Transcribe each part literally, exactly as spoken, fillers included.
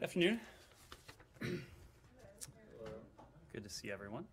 Afternoon. Good to see everyone.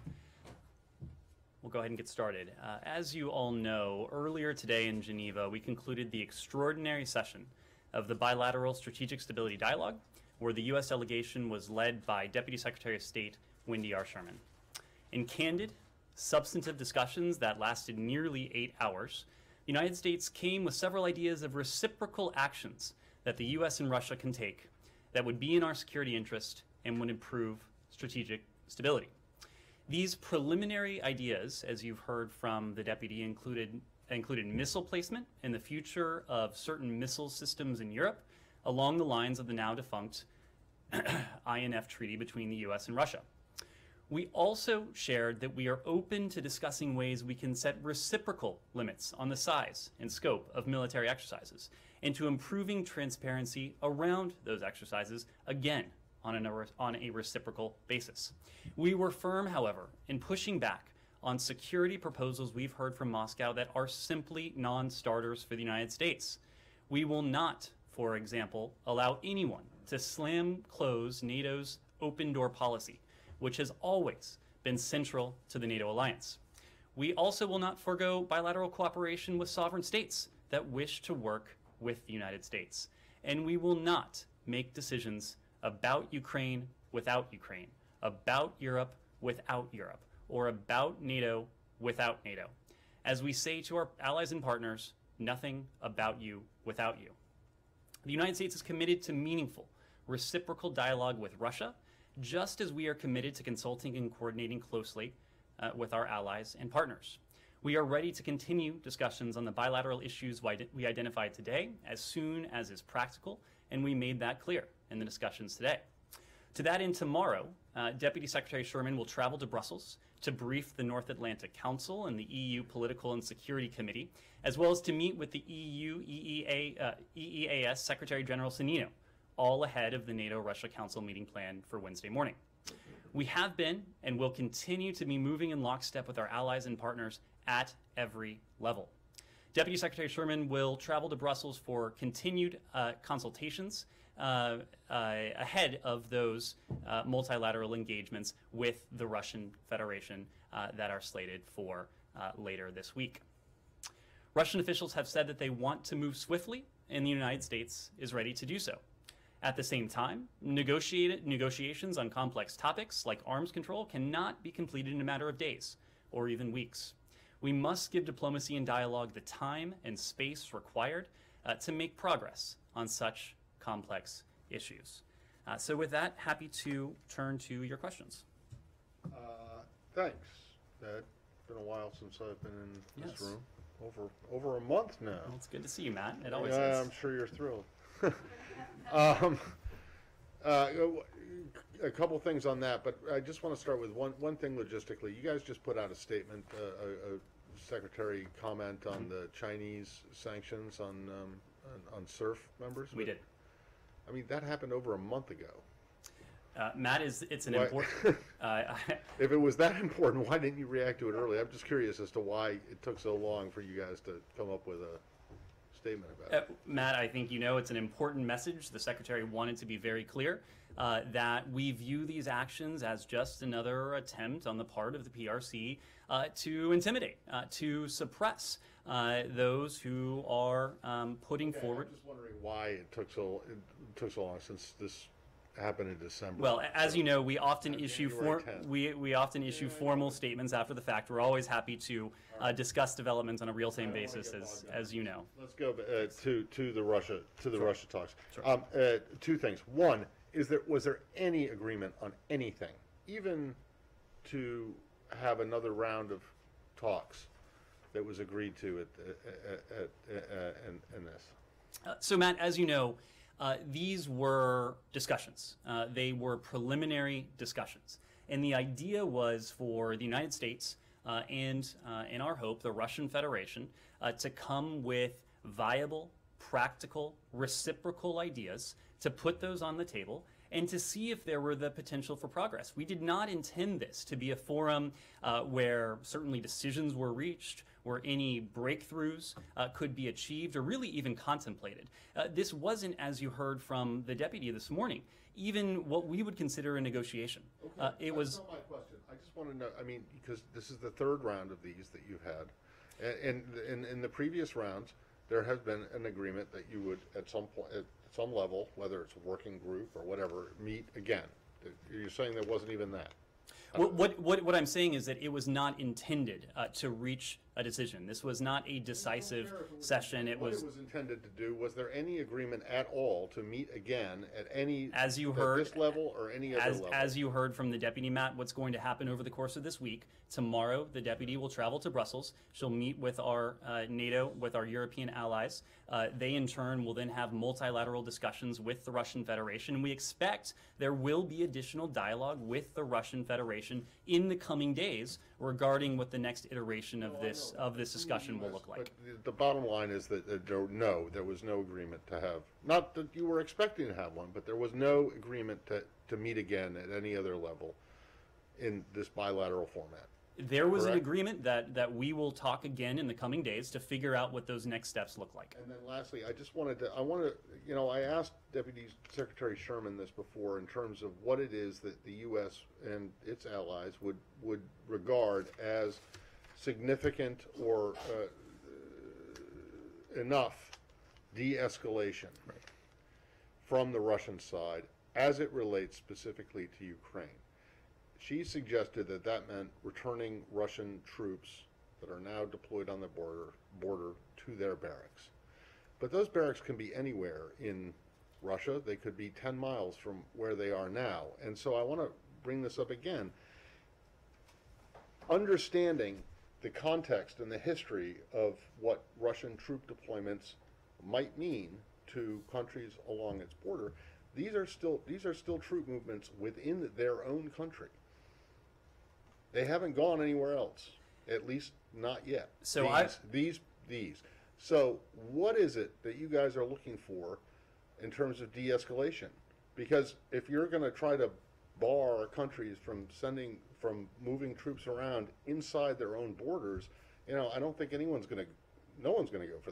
We'll go ahead and get started. Uh, as you all know, earlier today in Geneva, we concluded the extraordinary session of the Bilateral Strategic Stability Dialogue, where the U S delegation was led by Deputy Secretary of State Wendy R. Sherman. In candid, substantive discussions that lasted nearly eight hours, the United States came with several ideas of reciprocal actions that the U S and Russia can take that would be in our security interest and would improve strategic stability. These preliminary ideas, as you've heard from the deputy, included, included missile placement and the future of certain missile systems in Europe along the lines of the now defunct I N F treaty between the U S and Russia. We also shared that we are open to discussing ways we can set reciprocal limits on the size and scope of military exercises and to improving transparency around those exercises, again, on, an, on a reciprocal basis. We were firm, however, in pushing back on security proposals we've heard from Moscow that are simply non-starters for the United States. We will not, for example, allow anyone to slam close NATO's open door policy, which has always been central to the NATO alliance. We also will not forego bilateral cooperation with sovereign states that wish to work with the United States. And we will not make decisions about Ukraine without Ukraine, about Europe without Europe, or about NATO without NATO. As we say to our allies and partners, nothing about you without you. The United States is committed to meaningful, reciprocal dialogue with Russia, just as we are committed to consulting and coordinating closely uh, with our allies and partners. We are ready to continue discussions on the bilateral issues we identified today as soon as is practical, and we made that clear in the discussions today. To that end, tomorrow, uh, Deputy Secretary Sherman will travel to Brussels to brief the North Atlantic Council and the E U Political and Security Committee, as well as to meet with the E U E E A, uh, E E A S Secretary General Sonino, all ahead of the NATO-Russia Council meeting planned for Wednesday morning. We have been and will continue to be moving in lockstep with our allies and partners at every level. Deputy Secretary Sherman will travel to Brussels for continued uh, consultations uh, uh, ahead of those uh, multilateral engagements with the Russian Federation uh, that are slated for uh, later this week. Russian officials have said that they want to move swiftly, and the United States is ready to do so. At the same time, negotiated, negotiations on complex topics like arms control cannot be completed in a matter of days or even weeks. We must give diplomacy and dialogue the time and space required uh, to make progress on such complex issues. Uh, so with that, happy to turn to your questions. Uh, thanks. It's been a while since I've been in this yes. room. Over over a month now. Well, it's good to see you, Matt. It always yeah, is. I'm sure you're thrilled. um, uh, a couple things on that, but I just want to start with one one thing logistically. You guys just put out a statement, uh, a, a secretary comment on mm-hmm. the Chinese sanctions on, um, on on SURF members. We did. I mean, that happened over a month ago. Uh, Matt, is it's an important. uh, if it was that important, why didn't you react to it early? I'm just curious as to why it took so long for you guys to come up with a statement about it. Uh, Matt, I think you know it's an important message. The Secretary wanted to be very clear uh, that we view these actions as just another attempt on the part of the P R C uh, to intimidate, uh, to suppress uh, those who are um, putting okay, forward. I'm just wondering why it took so it took so long since this happened in December. Well, as you know, we often uh, issue for, we we often issue yeah, formal statements after the fact. We're always happy to uh, discuss developments on a real-time basis, as as you know. Let's go uh, to to the Russia to the sure. Russia talks. Sure. Um, uh, two things. One, is there was there any agreement on anything, even to have another round of talks that was agreed to at, at, at, at in, in this? Uh, so, Matt, as you know. Uh, these were discussions. Uh, they were preliminary discussions. And the idea was for the United States uh, and, uh, in our hope, the Russian Federation uh, to come with viable, practical, reciprocal ideas, to put those on the table, and to see if there were the potential for progress. We did not intend this to be a forum uh, where certainly decisions were reached, where any breakthroughs uh, could be achieved or really even contemplated. Uh, this wasn't, as you heard from the deputy this morning, even what we would consider a negotiation. Okay, Uh, it that's was. not my question. I just want to know, I mean, because this is the third round of these that you've had. And in, in the previous rounds, there has been an agreement that you would, at some point, at some level, whether it's a working group or whatever, meet again. You're saying there wasn't even that? What, what, what, what I'm saying is that it was not intended uh, to reach a decision. This was not a decisive session. It what was, it was intended to do. Was there any agreement at all to meet again at any, as you at heard, this level or any other as, level? as you heard from the deputy, Matt, what's going to happen over the course of this week. Tomorrow, the deputy will travel to Brussels. She'll meet with our uh, NATO, with our European allies. Uh, they, in turn, will then have multilateral discussions with the Russian Federation. We expect there will be additional dialogue with the Russian Federation in the coming days regarding what the next iteration of this of this discussion will look like. But the, the bottom line is that uh, there, no, there was no agreement to have. Not that you were expecting to have one, but there was no agreement to to meet again at any other level in this bilateral format. There was Correct? an agreement that, that we will talk again in the coming days to figure out what those next steps look like. And then lastly, I just wanted to, I want to, you know, I asked Deputy Secretary Sherman this before in terms of what it is that the U S and its allies would, would regard as significant or uh, enough de-escalation Right. from the Russian side as it relates specifically to Ukraine. She suggested that that meant returning Russian troops that are now deployed on the border border to their barracks. But those barracks can be anywhere in Russia. They could be ten miles from where they are now. And so I want to bring this up again. Understanding the context and the history of what Russian troop deployments might mean to countries along its border, these are still these are still troop movements within their own country. They haven't gone anywhere else, at least not yet. So these, I, these, these. So what is it that you guys are looking for in terms of de-escalation? Because if you're going to try to bar countries from sending, from moving troops around inside their own borders, you know, I don't think anyone's going to, no one's going to go for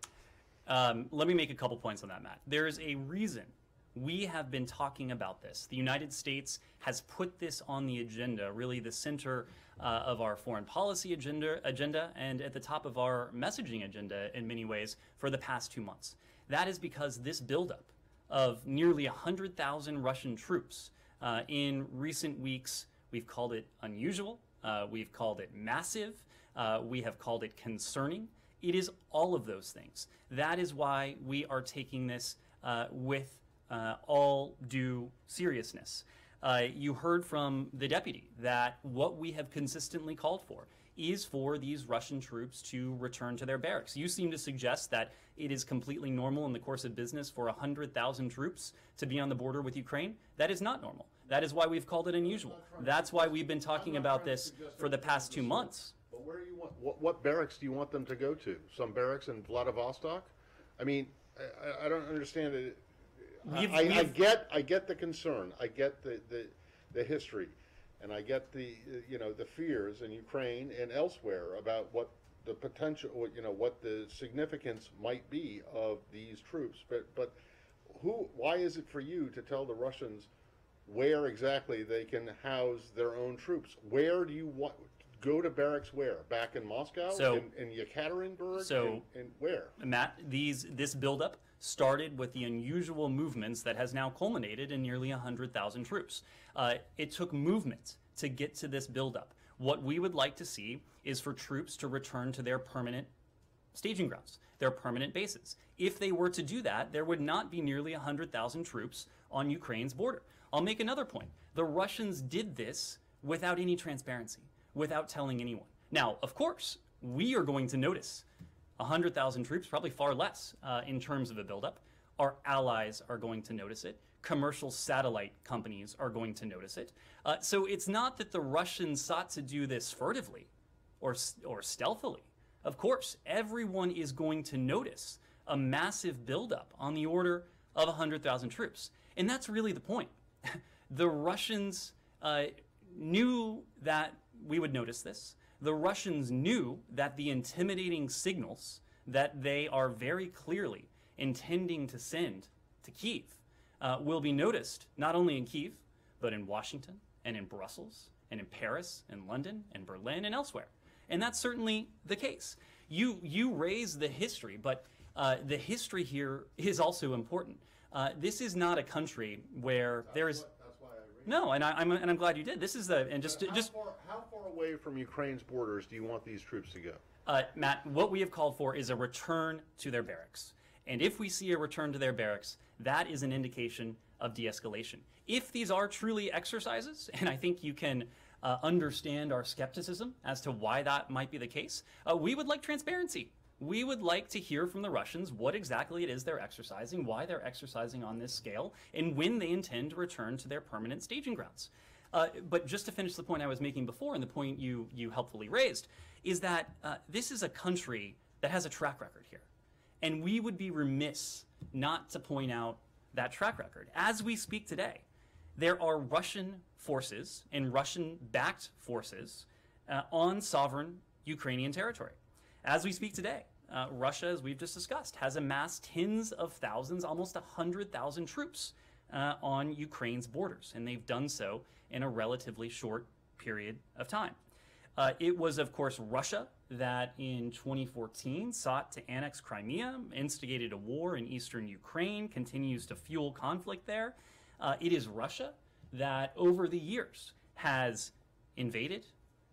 that. Um, let me make a couple points on that, Matt. There is a reason we have been talking about this. The United States has put this on the agenda, really the center uh, of our foreign policy agenda, agenda, and at the top of our messaging agenda in many ways for the past two months. That is because this buildup of nearly one hundred thousand Russian troops uh, in recent weeks, we've called it unusual, uh, we've called it massive, uh, we have called it concerning. It is all of those things. That is why we are taking this uh, with Uh, all due seriousness. Uh, you heard from the deputy that what we have consistently called for is for these Russian troops to return to their barracks. You seem to suggest that it is completely normal in the course of business for one hundred thousand troops to be on the border with Ukraine. That is not normal. That is why we've called it unusual. That's why we've been talking about this for the past two months. But where do you want, what, what barracks do you want them to go to? Some barracks in Vladivostok? I mean, I, I don't understand it. We've, I, I, we've, I get, I get the concern. I get the, the, the history, and I get the, you know, the fears in Ukraine and elsewhere about what the potential, what, you know, what the significance might be of these troops. But, but who? Why is it for you to tell the Russians where exactly they can house their own troops? Where do you want? Go to barracks where? Back in Moscow? So, in, in Yekaterinburg? So, and, and where? Matt, these this buildup started with the unusual movements that has now culminated in nearly one hundred thousand troops. Uh, it took movement to get to this buildup. What we would like to see is for troops to return to their permanent staging grounds, their permanent bases. If they were to do that, there would not be nearly one hundred thousand troops on Ukraine's border. I'll make another point. The Russians did this without any transparency, without telling anyone. Now, of course, we are going to notice one hundred thousand troops, probably far less uh, in terms of a buildup. Our allies are going to notice it. Commercial satellite companies are going to notice it. Uh, so it's not that the Russians sought to do this furtively or, or stealthily. Of course, everyone is going to notice a massive buildup on the order of one hundred thousand troops. And that's really the point. The Russians uh, knew that we would notice this. the Russians knew that the intimidating signals that they are very clearly intending to send to Kyiv uh, will be noticed not only in Kyiv, but in Washington and in Brussels and in Paris and London and Berlin and elsewhere. And that's certainly the case. You, you raise the history, but uh, the history here is also important. Uh, this is not a country where That's there is... what- that's why I raised No, and, I, I'm, and I'm glad you did. This is the... And just, it. How just far, how far away from Ukraine's borders do you want these troops to go? Uh, Matt, what we have called for is a return to their barracks. And if we see a return to their barracks, that is an indication of de-escalation. If these are truly exercises, and I think you can uh, understand our skepticism as to why that might be the case, uh, we would like transparency. We would like to hear from the Russians what exactly it is they're exercising, why they're exercising on this scale, and when they intend to return to their permanent staging grounds. Uh, but just to finish the point I was making before, and the point you, you helpfully raised, is that uh, this is a country that has a track record here. And we would be remiss not to point out that track record. As we speak today, there are Russian forces and Russian-backed forces uh, on sovereign Ukrainian territory. As we speak today, uh, Russia, as we've just discussed, has amassed tens of thousands, almost one hundred thousand troops uh, on Ukraine's borders, and they've done so in a relatively short period of time. Uh, it was, of course, Russia that in twenty fourteen sought to annex Crimea, instigated a war in eastern Ukraine, continues to fuel conflict there. Uh, it is Russia that over the years has invaded,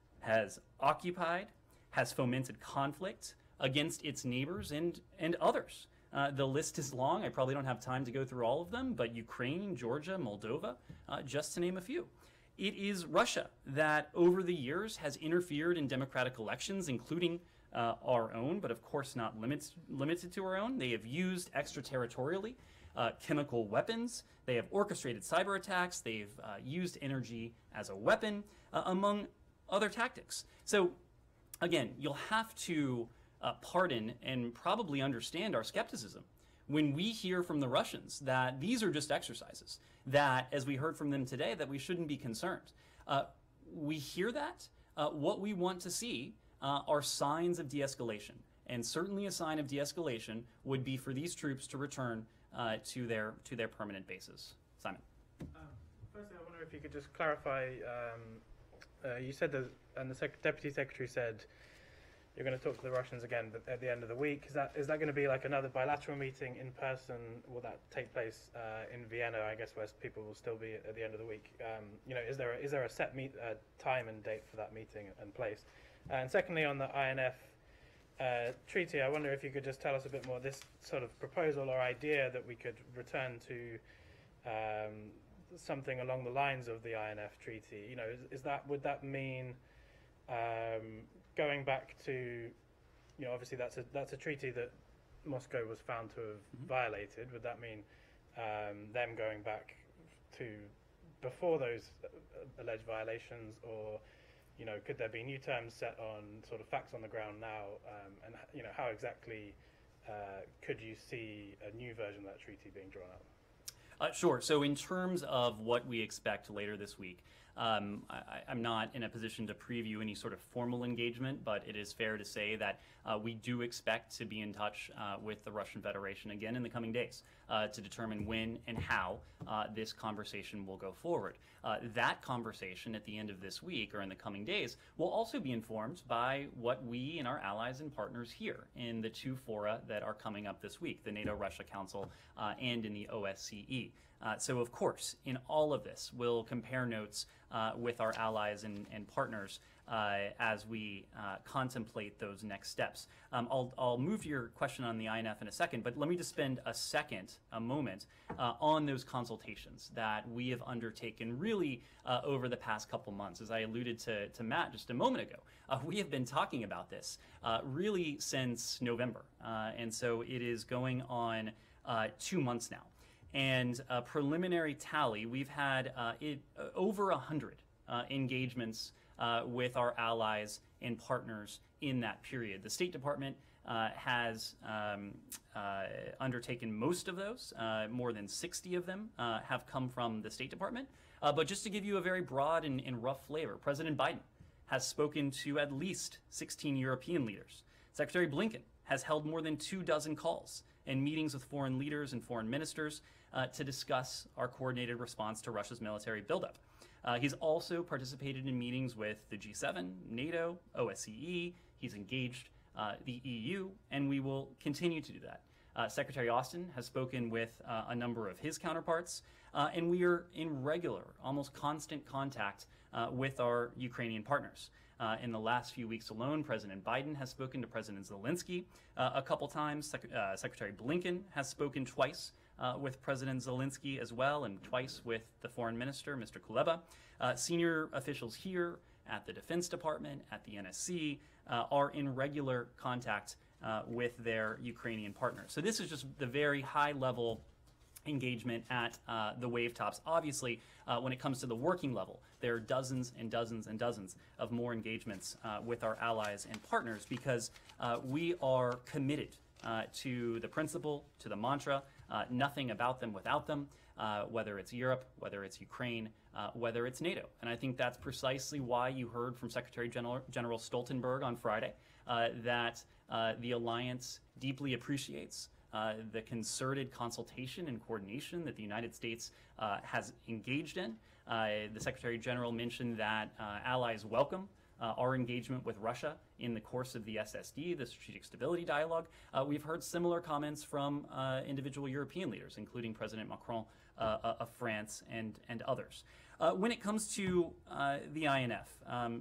has occupied, has fomented conflict against its neighbors and, and others. Uh, the list is long. I probably don't have time to go through all of them, but Ukraine, Georgia, Moldova, uh, just to name a few. It is Russia that over the years has interfered in democratic elections, including uh, our own, but of course not limits, limited to our own. They have used extraterritorially uh, chemical weapons. They have orchestrated cyber attacks. They've uh, used energy as a weapon, uh, among other tactics. So again, you'll have to uh, pardon and probably understand our skepticism when we hear from the Russians that these are just exercises, that, as we heard from them today, that we shouldn't be concerned. Uh, we hear that. Uh, what we want to see uh, are signs of de-escalation. And certainly a sign of de-escalation would be for these troops to return uh, to their to their permanent bases. Simon. Um, firstly, I wonder if you could just clarify, um, uh, you said that, and the Sec Deputy Secretary said, you're going to talk to the Russians again at the end of the week. Is that is that going to be like another bilateral meeting in person? Will that take place uh, in Vienna, I guess, where people will still be at the end of the week? Um, you know, is there a, is there a set meet, uh, time and date for that meeting and place? And secondly, on the I N F uh, treaty, I wonder if you could just tell us a bit more. This sort of proposal or idea that we could return to um, something along the lines of the I N F treaty. You know, is, is that would that mean um, going back to, you know, obviously that's a that's a treaty that Moscow was found to have mm-hmm. violated. Would that mean um, them going back to before those alleged violations, or, you know, could there be new terms set on sort of facts on the ground now, um, and, you know, how exactly uh, could you see a new version of that treaty being drawn up? Uh, sure. So in terms of what we expect later this week, um, I, I'm not in a position to preview any sort of formal engagement, but it is fair to say that uh, we do expect to be in touch uh, with the Russian Federation again in the coming days uh, to determine when and how uh, this conversation will go forward. Uh, that conversation at the end of this week or in the coming days will also be informed by what we and our allies and partners here in the two fora that are coming up this week, the NATO-Russia Council uh, and in the O S C E. Uh, so, of course, in all of this, we'll compare notes uh, with our allies and, and partners uh, as we uh, contemplate those next steps. Um, I'll, I'll move to your question on the I N F in a second, but let me just spend a second, a moment, uh, on those consultations that we have undertaken really uh, over the past couple months. As I alluded to, to Matt just a moment ago, uh, we have been talking about this uh, really since November, uh, and so it is going on uh, two months now. And a preliminary tally, we've had uh, it, uh, over one hundred uh, engagements uh, with our allies and partners in that period. The State Department uh, has um, uh, undertaken most of those. Uh, more than sixty of them uh, have come from the State Department. Uh, but just to give you a very broad and, and rough flavor, President Biden has spoken to at least sixteen European leaders. Secretary Blinken has held more than two dozen calls and meetings with foreign leaders and foreign ministers uh, to discuss our coordinated response to Russia's military buildup. Uh, he's also participated in meetings with the G seven, NATO, O S C E. He's engaged uh, the E U, and we will continue to do that. Uh, Secretary Austin has spoken with uh, a number of his counterparts, uh, and we are in regular, almost constant contact uh, with our Ukrainian partners. Uh, in the last few weeks alone, President Biden has spoken to President Zelensky uh, a couple times. Sec- uh, Secretary Blinken has spoken twice uh, with President Zelensky as well, and twice with the foreign minister, Mister Kuleba. Uh, senior officials here at the Defense Department, at the N S C, uh, are in regular contact uh, with their Ukrainian partners. So this is just the very high level engagement at uh, the wave tops. Obviously, uh, when it comes to the working level, there are dozens and dozens and dozens of more engagements uh, with our allies and partners, because uh, we are committed uh, to the principle, to the mantra, uh, nothing about them without them, uh, whether it's Europe, whether it's Ukraine, uh, whether it's NATO. And I think that's precisely why you heard from Secretary General, General Stoltenberg on Friday uh, that uh, the alliance deeply appreciates Uh, the concerted consultation and coordination that the United States uh, has engaged in. Uh, the Secretary General mentioned that uh, allies welcome uh, our engagement with Russia in the course of the S S D, the Strategic Stability Dialogue. Uh, we've heard similar comments from uh, individual European leaders, including President Macron uh, of France and, and others. Uh, when it comes to uh, the I N F, um,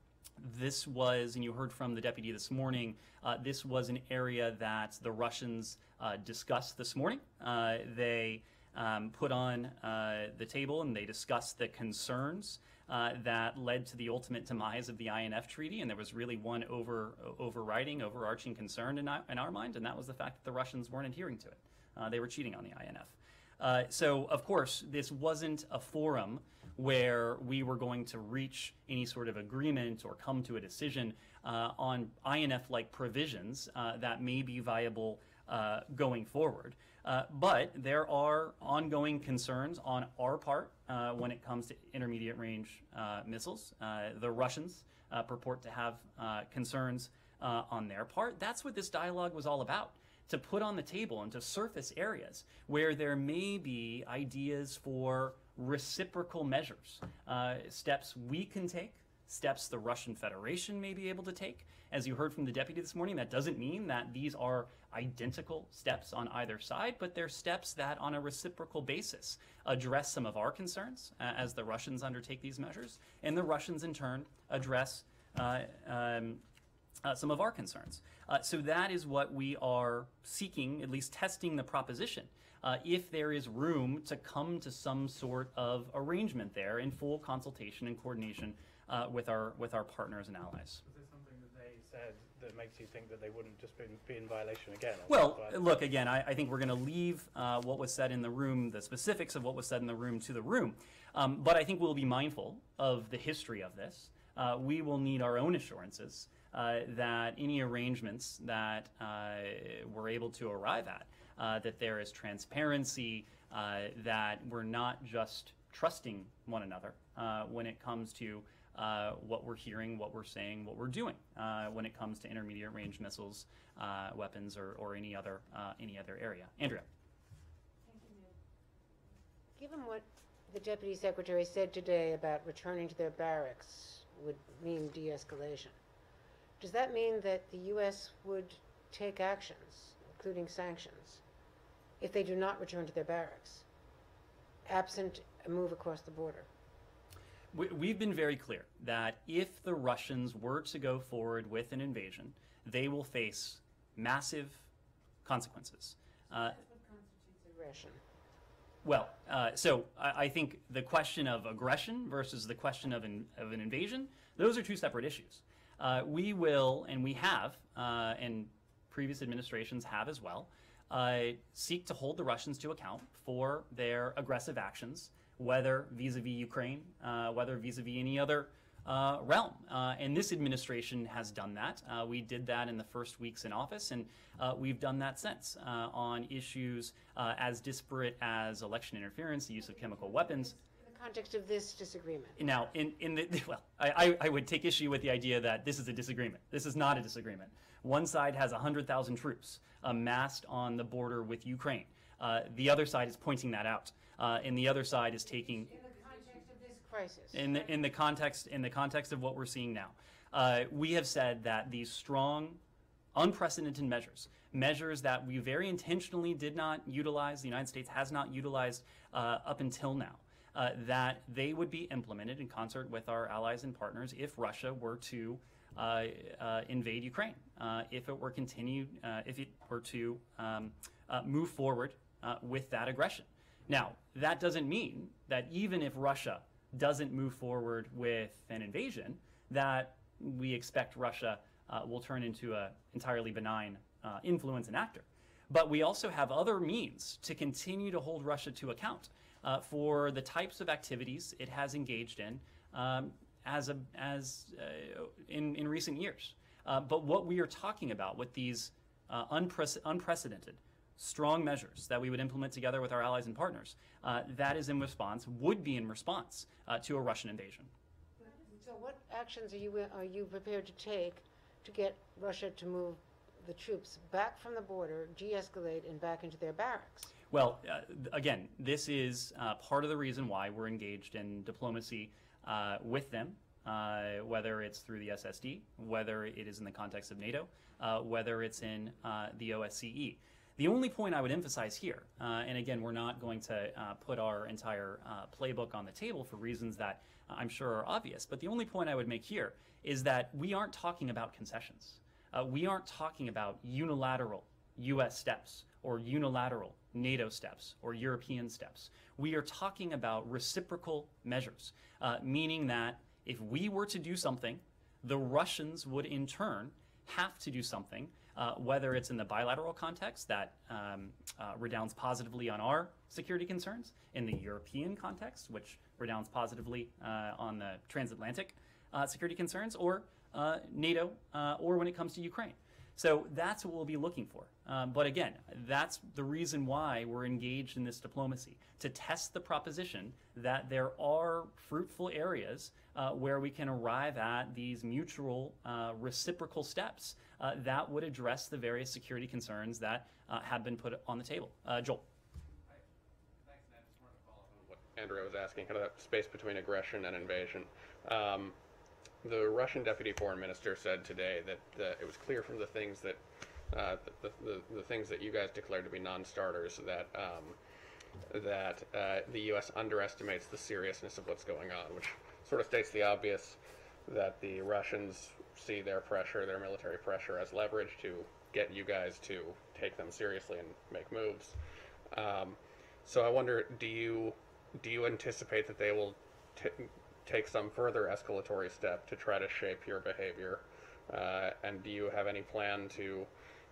this was, and you heard from the deputy this morning, uh, this was an area that the Russians uh, discussed this morning. Uh, they um, put on uh, the table and they discussed the concerns uh, that led to the ultimate demise of the I N F treaty, and there was really one over, overriding, overarching concern in our, in our mind, and that was the fact that the Russians weren't adhering to it. Uh, they were cheating on the I N F. Uh, so, of course, this wasn't a forum where we were going to reach any sort of agreement or come to a decision uh, on I N F-like provisions uh, that may be viable uh, going forward. Uh, but there are ongoing concerns on our part uh, when it comes to intermediate range uh, missiles. Uh, the Russians uh, purport to have uh, concerns uh, on their part. That's what this dialogue was all about, to put on the table and to surface areas where there may be ideas for reciprocal measures, uh, steps we can take, steps the Russian Federation may be able to take. As you heard from the deputy this morning, that doesn't mean that these are identical steps on either side, but they're steps that on a reciprocal basis address some of our concerns uh, as the Russians undertake these measures, and the Russians in turn address uh, um, Uh, some of our concerns. Uh, so that is what we are seeking, at least testing the proposition, uh, if there is room to come to some sort of arrangement there in full consultation and coordination uh, with our with our partners and allies. Is there something that they said that makes you think that they wouldn't just be, be in violation again? Well, look, again, I, I think we're going to leave uh, what was said in the room, the specifics of what was said in the room, to the room. Um, but I think we'll be mindful of the history of this. Uh, we will need our own assurances Uh, that any arrangements that uh, we're able to arrive at, uh, that there is transparency, uh, that we're not just trusting one another uh, when it comes to uh, what we're hearing, what we're saying, what we're doing uh, when it comes to intermediate range missiles, uh, weapons, or, or any other uh, any other area. Andrea. Thank you, Ned. Given what the Deputy Secretary said today about returning to their barracks would mean de-escalation, does that mean that the U S would take actions, including sanctions, if they do not return to their barracks, absent a move across the border? We, we've been very clear that if the Russians were to go forward with an invasion, they will face massive consequences. Uh, That's what constitutes aggression. Well, uh, so I, I think the question of aggression versus the question of, an of an invasion, those are two separate issues. Uh, we will, and we have, uh, and previous administrations have as well, uh, seek to hold the Russians to account for their aggressive actions, whether vis-a-vis Ukraine, uh, whether vis-a-vis any other uh, realm. Uh, and this administration has done that. Uh, we did that in the first weeks in office, and uh, we've done that since uh, on issues uh, as disparate as election interference, the use of chemical weapons. The context of this disagreement. Now, in, in the, well, I, I, I would take issue with the idea that this is a disagreement. This is not a disagreement. One side has one hundred thousand troops amassed on the border with Ukraine. Uh, the other side is pointing that out. Uh, and the other side is taking... In the context of this crisis. In the, in the, context, in the context of what we're seeing now. Uh, we have said that these strong, unprecedented measures, measures that we very intentionally did not utilize, the United States has not utilized uh, up until now, uh, that they would be implemented in concert with our allies and partners if Russia were to uh, uh, invade Ukraine, uh, if it were continue, uh, if it were to um, uh, move forward uh, with that aggression. Now, that doesn't mean that even if Russia doesn't move forward with an invasion, that we expect Russia uh, will turn into an entirely benign uh, influence and actor. But we also have other means to continue to hold Russia to account uh, for the types of activities it has engaged in um, as a, as uh, in, in recent years. Uh, but what we are talking about with these uh, unprece unprecedented strong measures that we would implement together with our allies and partners, uh, that is in response, would be in response uh, to a Russian invasion. So what actions are you, are you prepared to take to get Russia to move the troops back from the border, de-escalate, and back into their barracks? Well, uh, again, this is uh, part of the reason why we're engaged in diplomacy uh, with them, uh, whether it's through the S S D, whether it is in the context of NATO, uh, whether it's in uh, the O S C E. The only point I would emphasize here, uh, and again, we're not going to uh, put our entire uh, playbook on the table for reasons that uh, I'm sure are obvious, but the only point I would make here is that we aren't talking about concessions. Uh, we aren't talking about unilateral U S steps or unilateral NATO steps or European steps. We are talking about reciprocal measures, uh, meaning that if we were to do something, the Russians would in turn have to do something, uh, whether it's in the bilateral context that um, uh, redounds positively on our security concerns, in the European context, which redounds positively uh, on the transatlantic uh, security concerns, or uh, NATO, uh, or when it comes to Ukraine. So that's what we'll be looking for. Um, but again, that's the reason why we're engaged in this diplomacy, to test the proposition that there are fruitful areas uh, where we can arrive at these mutual uh, reciprocal steps uh, that would address the various security concerns that uh, have been put on the table. Uh, Joel. Thanks, Ned. Just wanted to follow up on what Andrew was asking, kind of that space between aggression and invasion. Um, The Russian deputy foreign minister said today that uh, it was clear from the things that uh, the, the, the things that you guys declared to be non-starters that um, that uh, the U S underestimates the seriousness of what's going on, which sort of states the obvious, that the Russians see their pressure, their military pressure, as leverage to get you guys to take them seriously and make moves. Um, so I wonder, do you do you anticipate that they will t take some further escalatory step to try to shape your behavior, uh, and do you have any plan to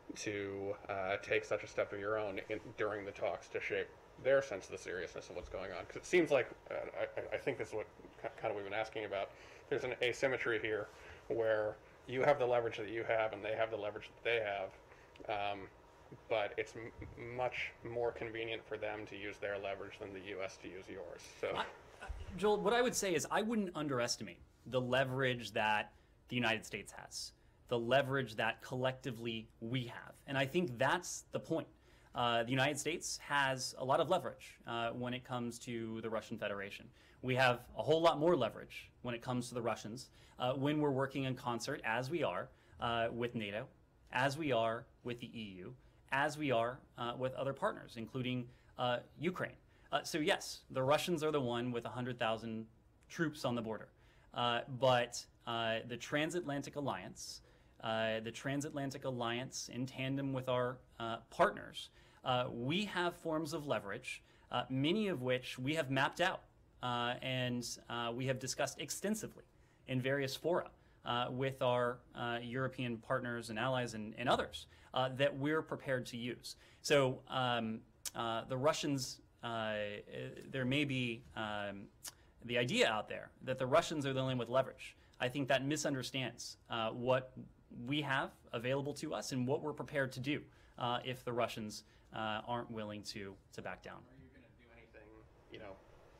to uh, take such a step of your own in, during the talks to shape their sense of the seriousness of what's going on? Because it seems like, uh, I, I think this is what kind of we've been asking about, there's an asymmetry here where you have the leverage that you have and they have the leverage that they have, um, but it's m much more convenient for them to use their leverage than the U S to use yours. So. I Joel, what I would say is I wouldn't underestimate the leverage that the United States has, the leverage that collectively we have. And I think that's the point. Uh, the United States has a lot of leverage uh, when it comes to the Russian Federation. We have a whole lot more leverage when it comes to the Russians uh, when we're working in concert, as we are uh, with NATO, as we are with the E U, as we are uh, with other partners, including uh, Ukraine. Uh, so yes, the Russians are the one with one hundred thousand troops on the border. Uh, but uh, the transatlantic alliance, uh, the transatlantic alliance in tandem with our uh, partners, uh, we have forms of leverage, uh, many of which we have mapped out uh, and uh, we have discussed extensively in various fora uh, with our uh, European partners and allies and, and others uh, that we're prepared to use. So um, uh, the Russians, Uh, there may be um, the idea out there that the Russians are the only with leverage. I think that misunderstands uh, what we have available to us and what we're prepared to do uh, if the Russians uh, aren't willing to to back down. Are you going to do anything, you know,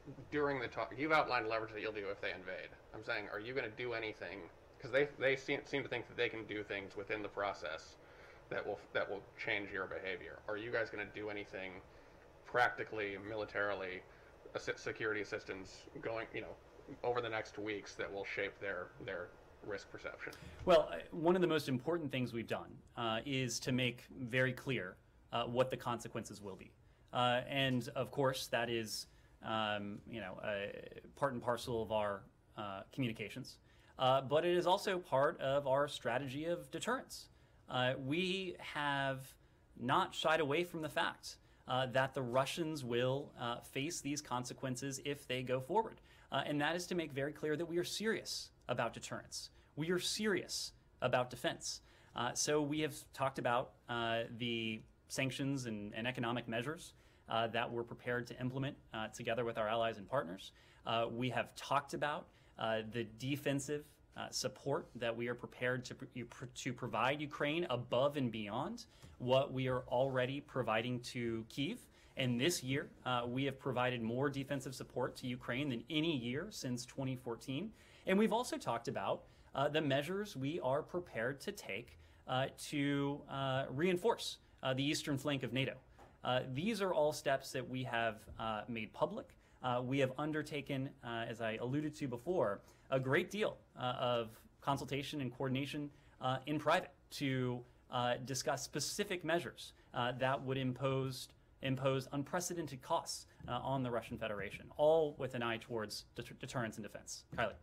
during the talk, you've outlined leverage that you'll do if they invade. I'm saying, are you going to do anything? Because they they seem, seem to think that they can do things within the process that will that will change your behavior. Are you guys going to do anything practically, militarily, assi- security assistance going, you know, over the next weeks that will shape their their risk perception? Well, uh, one of the most important things we've done uh, is to make very clear uh, what the consequences will be. Uh, and of course, that is um, you know, uh, part and parcel of our uh, communications. Uh, but it is also part of our strategy of deterrence. Uh, we have not shied away from the fact uh, that the Russians will uh, face these consequences if they go forward. Uh, and that is to make very clear that we are serious about deterrence. We are serious about defense. Uh, so we have talked about uh, the sanctions and, and economic measures uh, that we're prepared to implement uh, together with our allies and partners. Uh, we have talked about uh, the defensive uh, support that we are prepared to, to provide Ukraine above and beyond what we are already providing to Kyiv. And this year, uh, we have provided more defensive support to Ukraine than any year since twenty fourteen. And we've also talked about uh, the measures we are prepared to take uh, to uh, reinforce uh, the eastern flank of NATO. Uh, these are all steps that we have uh, made public. Uh, we have undertaken, uh, as I alluded to before, a great deal uh, of consultation and coordination uh, in private to uh, discuss specific measures uh, that would impose impose unprecedented costs uh, on the Russian Federation, all with an eye towards det- deterrence and defense. Kylie. Um,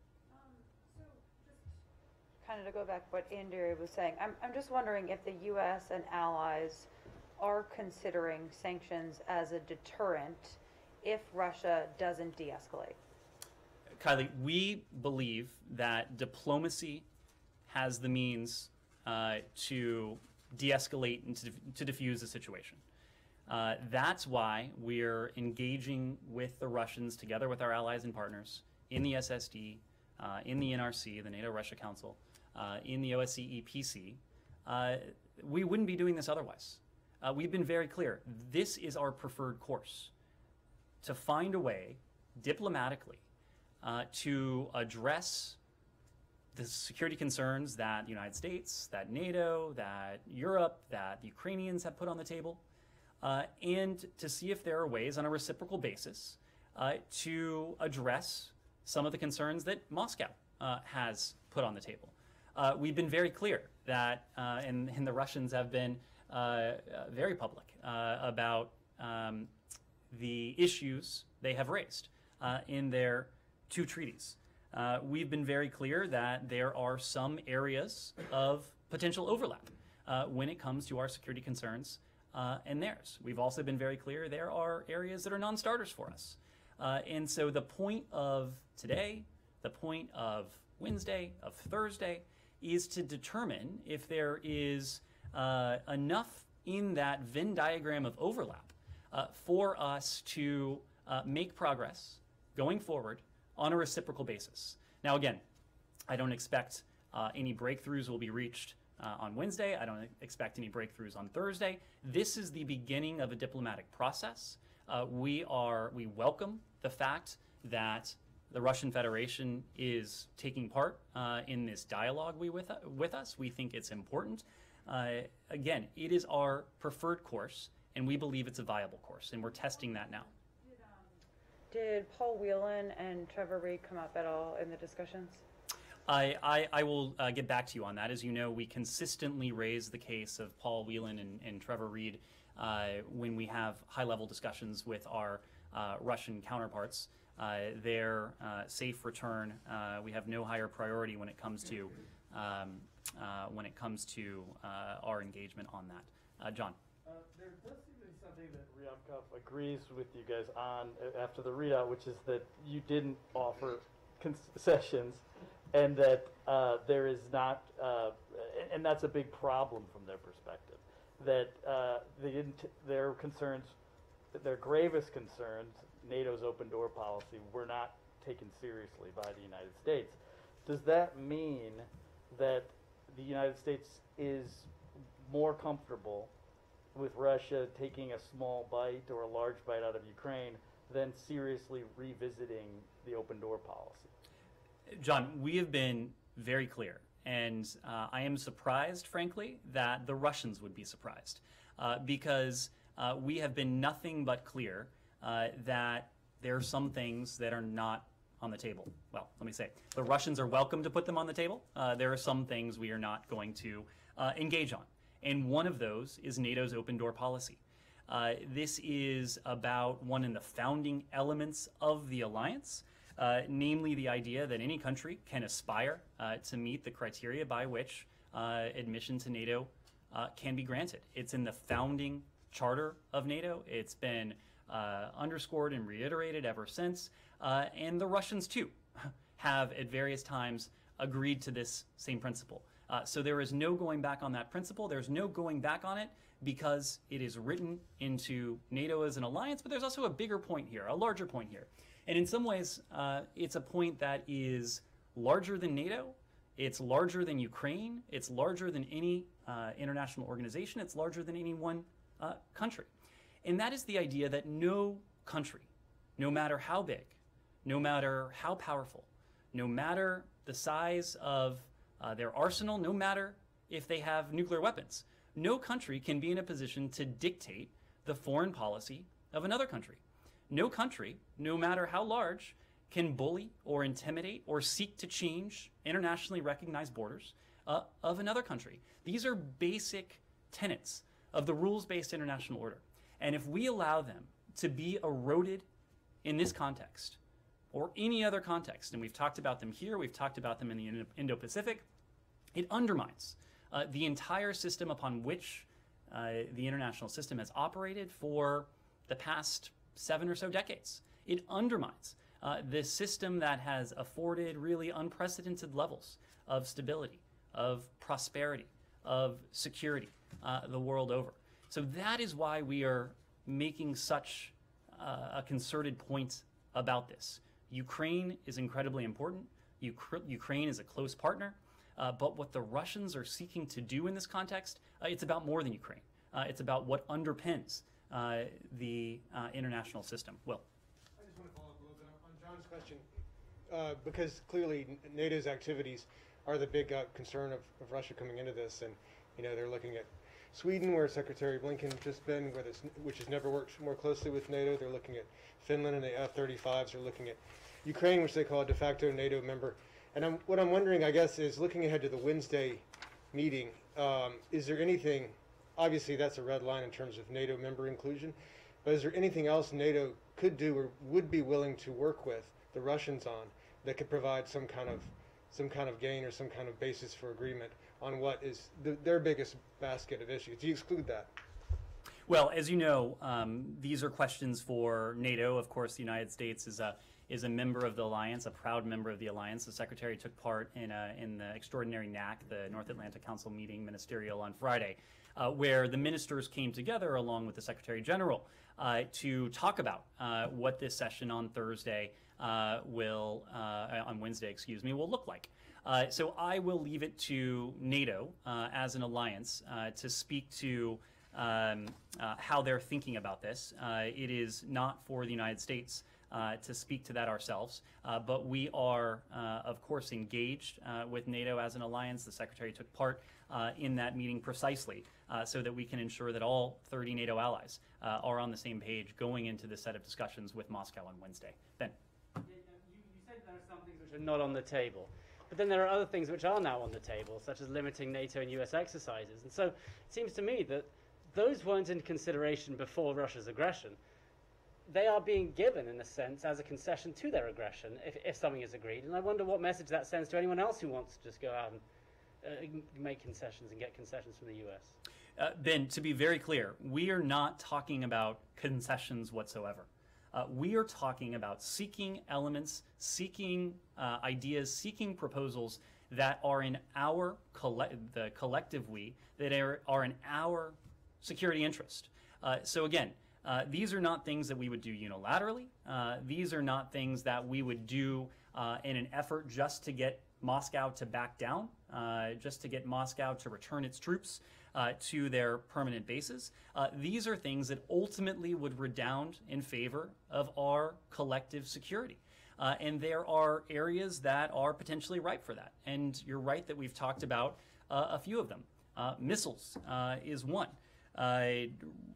so just kind of to go back to what Andrea was saying, I'm, I'm just wondering if the U S and allies are considering sanctions as a deterrent if Russia doesn't de-escalate. Kylie, we believe that diplomacy has the means uh, to de-escalate and to, to diffuse the situation. Uh, that's why we're engaging with the Russians together with our allies and partners in the S S D, uh, in the N R C, the NATO-Russia Council, uh, in the O S C E P C. Uh, we wouldn't be doing this otherwise. Uh, we've been very clear. This is our preferred course, to find a way diplomatically uh, to address the security concerns that the United States, that NATO, that Europe, that the Ukrainians have put on the table. Uh, and to see if there are ways on a reciprocal basis uh, to address some of the concerns that Moscow uh, has put on the table. Uh, we've been very clear that, uh, and, and the Russians have been uh, uh, very public uh, about um, the issues they have raised uh, in their two treaties. Uh, we've been very clear that there are some areas of potential overlap uh, when it comes to our security concerns Uh, and theirs. We've also been very clear there are areas that are non-starters for us. Uh, and so the point of today, the point of Wednesday, of Thursday, is to determine if there is uh, enough in that Venn diagram of overlap uh, for us to uh, make progress going forward on a reciprocal basis. Now again, I don't expect uh, any breakthroughs will be reached Uh, on Wednesday. I don't expect any breakthroughs on Thursday. This is the beginning of a diplomatic process. Uh, we are, we welcome the fact that the Russian Federation is taking part uh, in this dialogue we with, uh, with us. We think it's important. Uh, again, it is our preferred course, and we believe it's a viable course, and we're testing that now. Did, um, did Paul Whelan and Trevor Reed come up at all in the discussions? I, I, I will uh, get back to you on that. As you know, we consistently raise the case of Paul Whelan and, and Trevor Reed uh, when we have high-level discussions with our uh, Russian counterparts. Uh, their uh, safe return, uh, we have no higher priority when it comes to um, uh, when it comes to uh, our engagement on that. Uh, John. Uh, there does seem to be something that Ryabkov agrees with you guys on uh, after the readout, which is that you didn't offer concessions. And that uh, there is not, uh, and that's a big problem from their perspective, that uh, they didn't, their concerns, their gravest concerns, NATO's open door policy, were not taken seriously by the United States. Does that mean that the United States is more comfortable with Russia taking a small bite or a large bite out of Ukraine than seriously revisiting the open door policy? John, we have been very clear, and uh, I am surprised, frankly, that the Russians would be surprised, uh, because uh, we have been nothing but clear uh, that there are some things that are not on the table. Well, let me say, the Russians are welcome to put them on the table. Uh, there are some things we are not going to uh, engage on, and one of those is NATO's open door policy. Uh, this is about one of the founding elements of the alliance, uh, namely the idea that any country can aspire uh, to meet the criteria by which uh, admission to NATO uh, can be granted. It's in the founding charter of NATO. It's been uh, underscored and reiterated ever since, uh, and the Russians too have at various times agreed to this same principle. Uh, so there is no going back on that principle. There's no going back on it because it is written into NATO as an alliance, but there's also a bigger point here, a larger point here. And in some ways, uh, it's a point that is larger than NATO, it's larger than Ukraine, it's larger than any uh, international organization, it's larger than any one uh, country. And that is the idea that no country, no matter how big, no matter how powerful, no matter the size of uh, their arsenal, no matter if they have nuclear weapons, no country can be in a position to dictate the foreign policy of another country. No country, no matter how large, can bully or intimidate or seek to change internationally recognized borders uh, of another country. These are basic tenets of the rules-based international order. And if we allow them to be eroded in this context or any other context, and we've talked about them here, we've talked about them in the Indo-Pacific, it undermines uh, the entire system upon which uh, the international system has operated for the past seven or so decades. It undermines uh, this system that has afforded really unprecedented levels of stability, of prosperity, of security uh, the world over. So that is why we are making such uh, a concerted point about this. Ukraine is incredibly important. Ukra- Ukraine is a close partner. Uh, but what the Russians are seeking to do in this context, uh, it's about more than Ukraine. Uh, it's about what underpins uh, the uh, international system. Will. I just want to follow up a little bit on John's question, uh, because clearly NATO's activities are the big uh, concern of, of Russia coming into this, and you know they're looking at Sweden, where Secretary Blinken just been, where this, which has never worked more closely with NATO. They're looking at Finland and the F thirty-fives. They're looking at Ukraine, which they call a de facto NATO member. And I'm, what I'm wondering, I guess, is looking ahead to the Wednesday meeting, um, is there anything, obviously that's a red line in terms of NATO member inclusion, but is there anything else NATO could do or would be willing to work with the Russians on that could provide some kind of some kind of gain or some kind of basis for agreement on what is the, their biggest basket of issues? Do you exclude that? Well, as you know, um, these are questions for NATO. Of course, the United States is a is a member of the alliance, a proud member of the alliance. The Secretary took part in a, in the extraordinary N A C, the North Atlantic Council meeting, ministerial, on Friday, uh, where the ministers came together along with the Secretary General uh, to talk about uh, what this session on Thursday uh, will, uh, on Wednesday, excuse me, will look like. Uh, so I will leave it to NATO uh, as an alliance uh, to speak to um, uh, how they're thinking about this. Uh, it is not for the United States Uh, to speak to that ourselves, uh, but we are, uh, of course, engaged uh, with NATO as an alliance. The Secretary took part uh, in that meeting precisely uh, so that we can ensure that all thirty NATO allies uh, are on the same page going into this set of discussions with Moscow on Wednesday. Ben. You, you said there are some things which are not on the table, but then there are other things which are now on the table, such as limiting NATO and U S exercises. And so it seems to me that those weren't in consideration before Russia's aggression. They are being given, in a sense, as a concession to their aggression if, if something is agreed. And I wonder what message that sends to anyone else who wants to just go out and uh, make concessions and get concessions from the U S. Uh, Ben, to be very clear, we are not talking about concessions whatsoever. Uh, we are talking about seeking elements, seeking uh, ideas, seeking proposals that are in our, coll- the collective we, that are, are in our security interest. Uh, so again, Uh, these are not things that we would do unilaterally. Uh, these are not things that we would do uh, in an effort just to get Moscow to back down, uh, just to get Moscow to return its troops. uh, to their permanent bases. Uh, these are things that ultimately would redound in favor of our collective security. Uh, and there are areas that are potentially ripe for that. And you're right that we've talked about uh, a few of them. Uh, missiles uh, is one. Uh,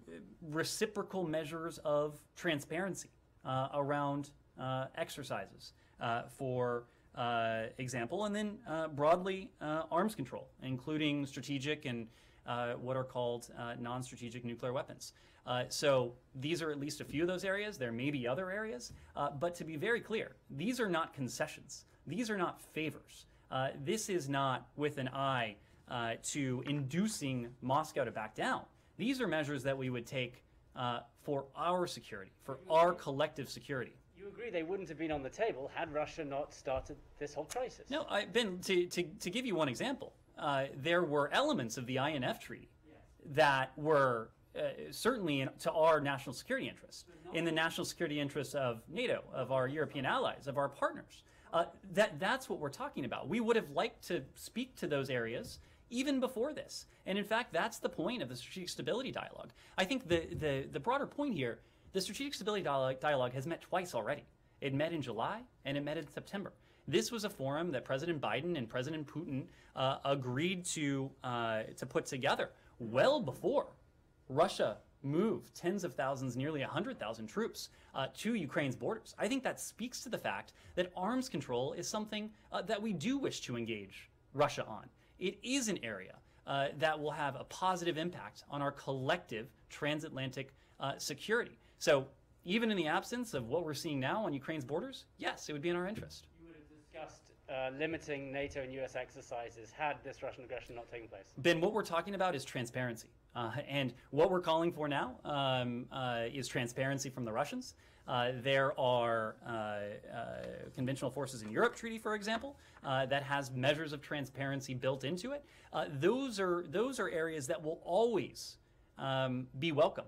reciprocal measures of transparency uh, around uh, exercises, uh, for uh, example, and then uh, broadly uh, arms control, including strategic and uh, what are called uh, non-strategic nuclear weapons. Uh, so these are at least a few of those areas. There may be other areas, uh, but to be very clear, these are not concessions. These are not favors. Uh, this is not with an eye uh, to inducing Moscow to back down. These are measures that we would take uh, for our security, for our collective security. You agree they wouldn't have been on the table had Russia not started this whole crisis? No, I, Ben, to, to, to give you one example, uh, there were elements of the I N F treaty yes. that were uh, certainly in, to our national security interests, in the national security interests of NATO, of our European allies, of our partners. Uh, that, that's what we're talking about. We would have liked to speak to those areas even before this. And in fact, that's the point of the strategic stability dialogue. I think the, the, the broader point here, the strategic stability dialogue, dialogue has met twice already. It met in July and it met in September. This was a forum that President Biden and President Putin uh, agreed to, uh, to put together well before Russia moved tens of thousands, nearly one hundred thousand troops uh, to Ukraine's borders. I think that speaks to the fact that arms control is something uh, that we do wish to engage Russia on. It is an area uh, that will have a positive impact on our collective transatlantic uh, security. So even in the absence of what we're seeing now on Ukraine's borders, yes, it would be in our interest. You would have discussed uh, limiting NATO and U S exercises had this Russian aggression not taken place. Ben, what we're talking about is transparency. Uh, and what we're calling for now um, uh, is transparency from the Russians. Uh, there are uh, uh, conventional forces in Europe treaty, for example, uh, that has measures of transparency built into it. Uh, those are those are areas that will always um, be welcome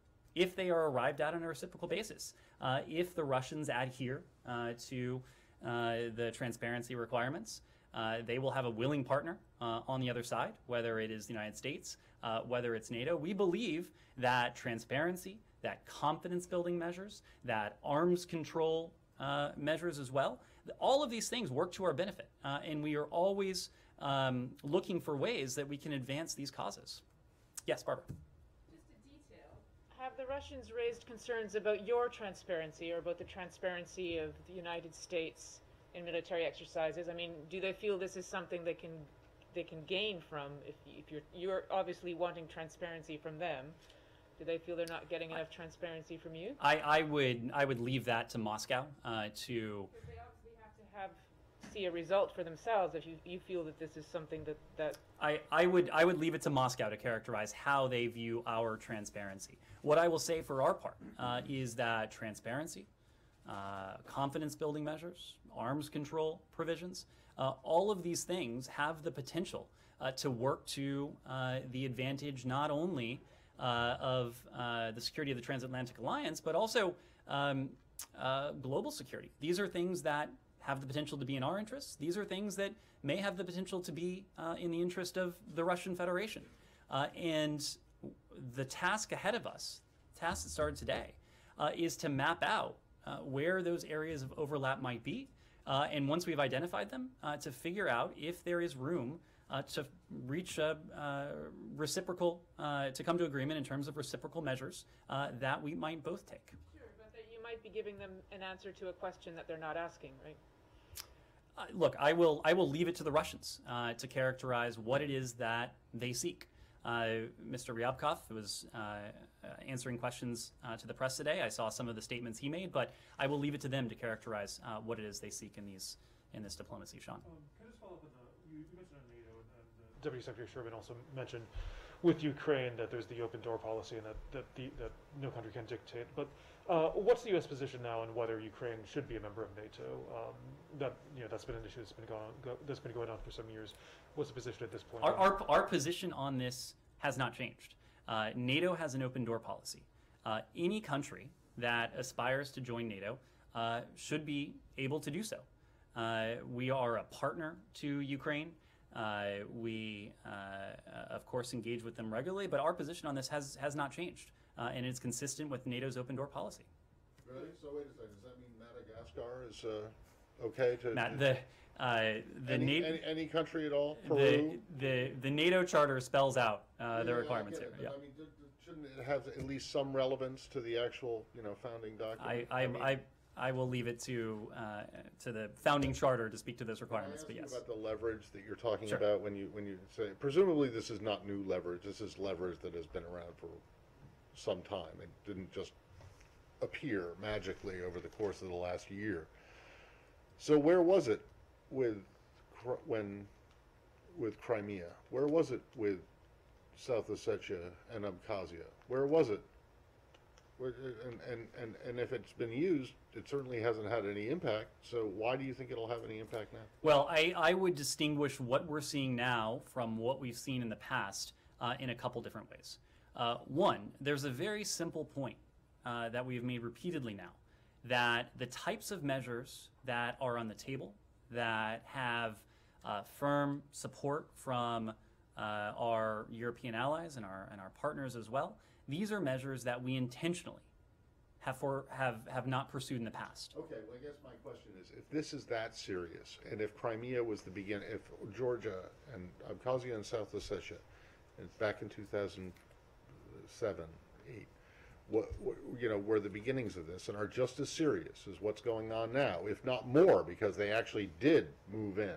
if they are arrived at on a reciprocal basis. Uh, if the Russians adhere uh, to uh, the transparency requirements, uh, they will have a willing partner uh, on the other side, whether it is the United States, uh, whether it's NATO. We believe that transparency, that confidence-building measures, that arms control uh, measures as well, all of these things work to our benefit, uh, and we are always um, looking for ways that we can advance these causes. Yes, Barbara. Just a detail. Have the Russians raised concerns about your transparency or about the transparency of the United States in military exercises? I mean, do they feel this is something they can they can gain from if, if you're you're obviously wanting transparency from them? Do they feel they're not getting enough transparency from you? I, I would I would leave that to Moscow uh, to. Because they obviously have to have see a result for themselves. If you you feel that this is something that that I, I would I would leave it to Moscow to characterize how they view our transparency. What I will say for our part uh, is that transparency, uh, confidence building measures, arms control provisions, uh, all of these things have the potential uh, to work to uh, the advantage not only Uh, of uh, the security of the transatlantic alliance, but also um, uh, global security. These are things that have the potential to be in our interests. These are things that may have the potential to be uh, in the interest of the Russian Federation. Uh, and the task ahead of us, the task that started today, uh, is to map out uh, where those areas of overlap might be. Uh, and once we've identified them, uh, to figure out if there is room Uh, to reach a uh, reciprocal, uh, to come to agreement in terms of reciprocal measures uh, that we might both take. Sure, but that you might be giving them an answer to a question that they're not asking, right? Uh, look, I will I will leave it to the Russians uh, to characterize what it is that they seek. Uh, Mister Ryabkov was uh, uh, answering questions uh, to the press today. I saw some of the statements he made, but I will leave it to them to characterize uh, what it is they seek in these in this diplomacy. Sean. Um, can I just follow up with the, you, you mentioned on NATO, and, and uh, Deputy Secretary Sherman also mentioned with Ukraine that there's the open door policy and that, that, the, that no country can dictate. But uh, what's the U S position now on whether Ukraine should be a member of NATO? Um, that you know that's been an issue that's been going go, that's been going on for some years. What's the position at this point? Our our, our position on this has not changed. Uh, NATO has an open door policy. Uh, any country that aspires to join NATO uh, should be able to do so. Uh, we are a partner to Ukraine. Uh, we, uh, of course, engage with them regularly, but our position on this has, has not changed, uh, and it's consistent with NATO's open door policy. Really? So wait a second, does that mean Madagascar is uh, okay to? Matt, the, uh, the any, NATO, any, any country at all? the, Peru? the, the NATO charter spells out uh, Yeah, the yeah, requirements I get here. it, but Yeah. I mean, d- d- shouldn't it have at least some relevance to the actual, you know, founding document? I, I, mean, I, I will leave it to uh, to the founding charter to speak to those can I requirements, ask but you yes. about the leverage that you're talking Sure. about when you when you say presumably this is not new leverage. This is leverage that has been around for some time. It didn't just appear magically over the course of the last year. So where was it with Cri- when with Crimea? Where was it with South Ossetia and Abkhazia? Where was it? Where, and, and, and, and if it's been used, it certainly hasn't had any impact. So why do you think it'll have any impact now? Well, I, I would distinguish what we're seeing now from what we've seen in the past uh, in a couple different ways. Uh, one, there's a very simple point uh, that we've made repeatedly now, that the types of measures that are on the table that have uh, firm support from uh, our European allies and our, and our partners as well, these are measures that we intentionally have, for, have, have not pursued in the past. Okay, well, I guess my question is, if this is that serious, and if Crimea was the beginning, if Georgia and Abkhazia and South Ossetia, and back in two thousand seven, eight, what, what, you know, were the beginnings of this and are just as serious as what's going on now, if not more, because they actually did move in,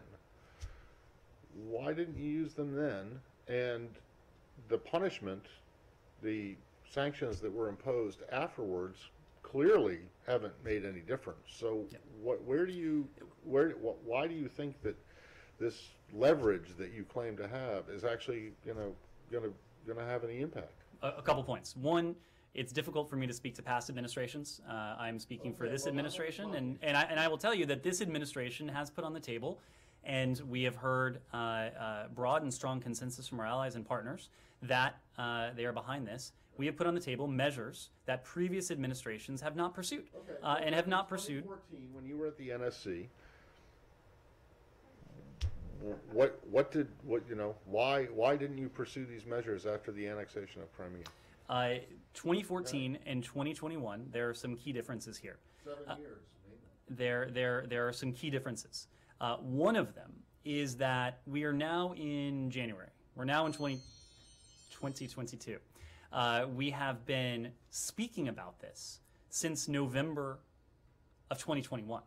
why didn't you use them then? And the punishment, the sanctions that were imposed afterwards clearly haven't made any difference. So Yep. what, where do you, where, what, why do you think that this leverage that you claim to have is actually, you know, gonna, gonna have any impact? A, a couple points. One, it's difficult for me to speak to past administrations. Uh, I'm speaking for Okay, this well, administration, well, and, and, I, and I will tell you that this administration has put on the table, and we have heard uh, uh, broad and strong consensus from our allies and partners that uh, they are behind this. We have put on the table measures that previous administrations have not pursued, Okay, uh, and have not in pursued. twenty fourteen, when you were at the N S C, what, what did, what, you know, why, why didn't you pursue these measures after the annexation of Crimea? Uh, twenty fourteen and twenty twenty-one, there are some key differences here. Seven Uh, years, mainly. There, there, there are some key differences. Uh, one of them is that we are now in January. We're now in twenty twenty-two. Uh, we have been speaking about this since November of twenty twenty-one.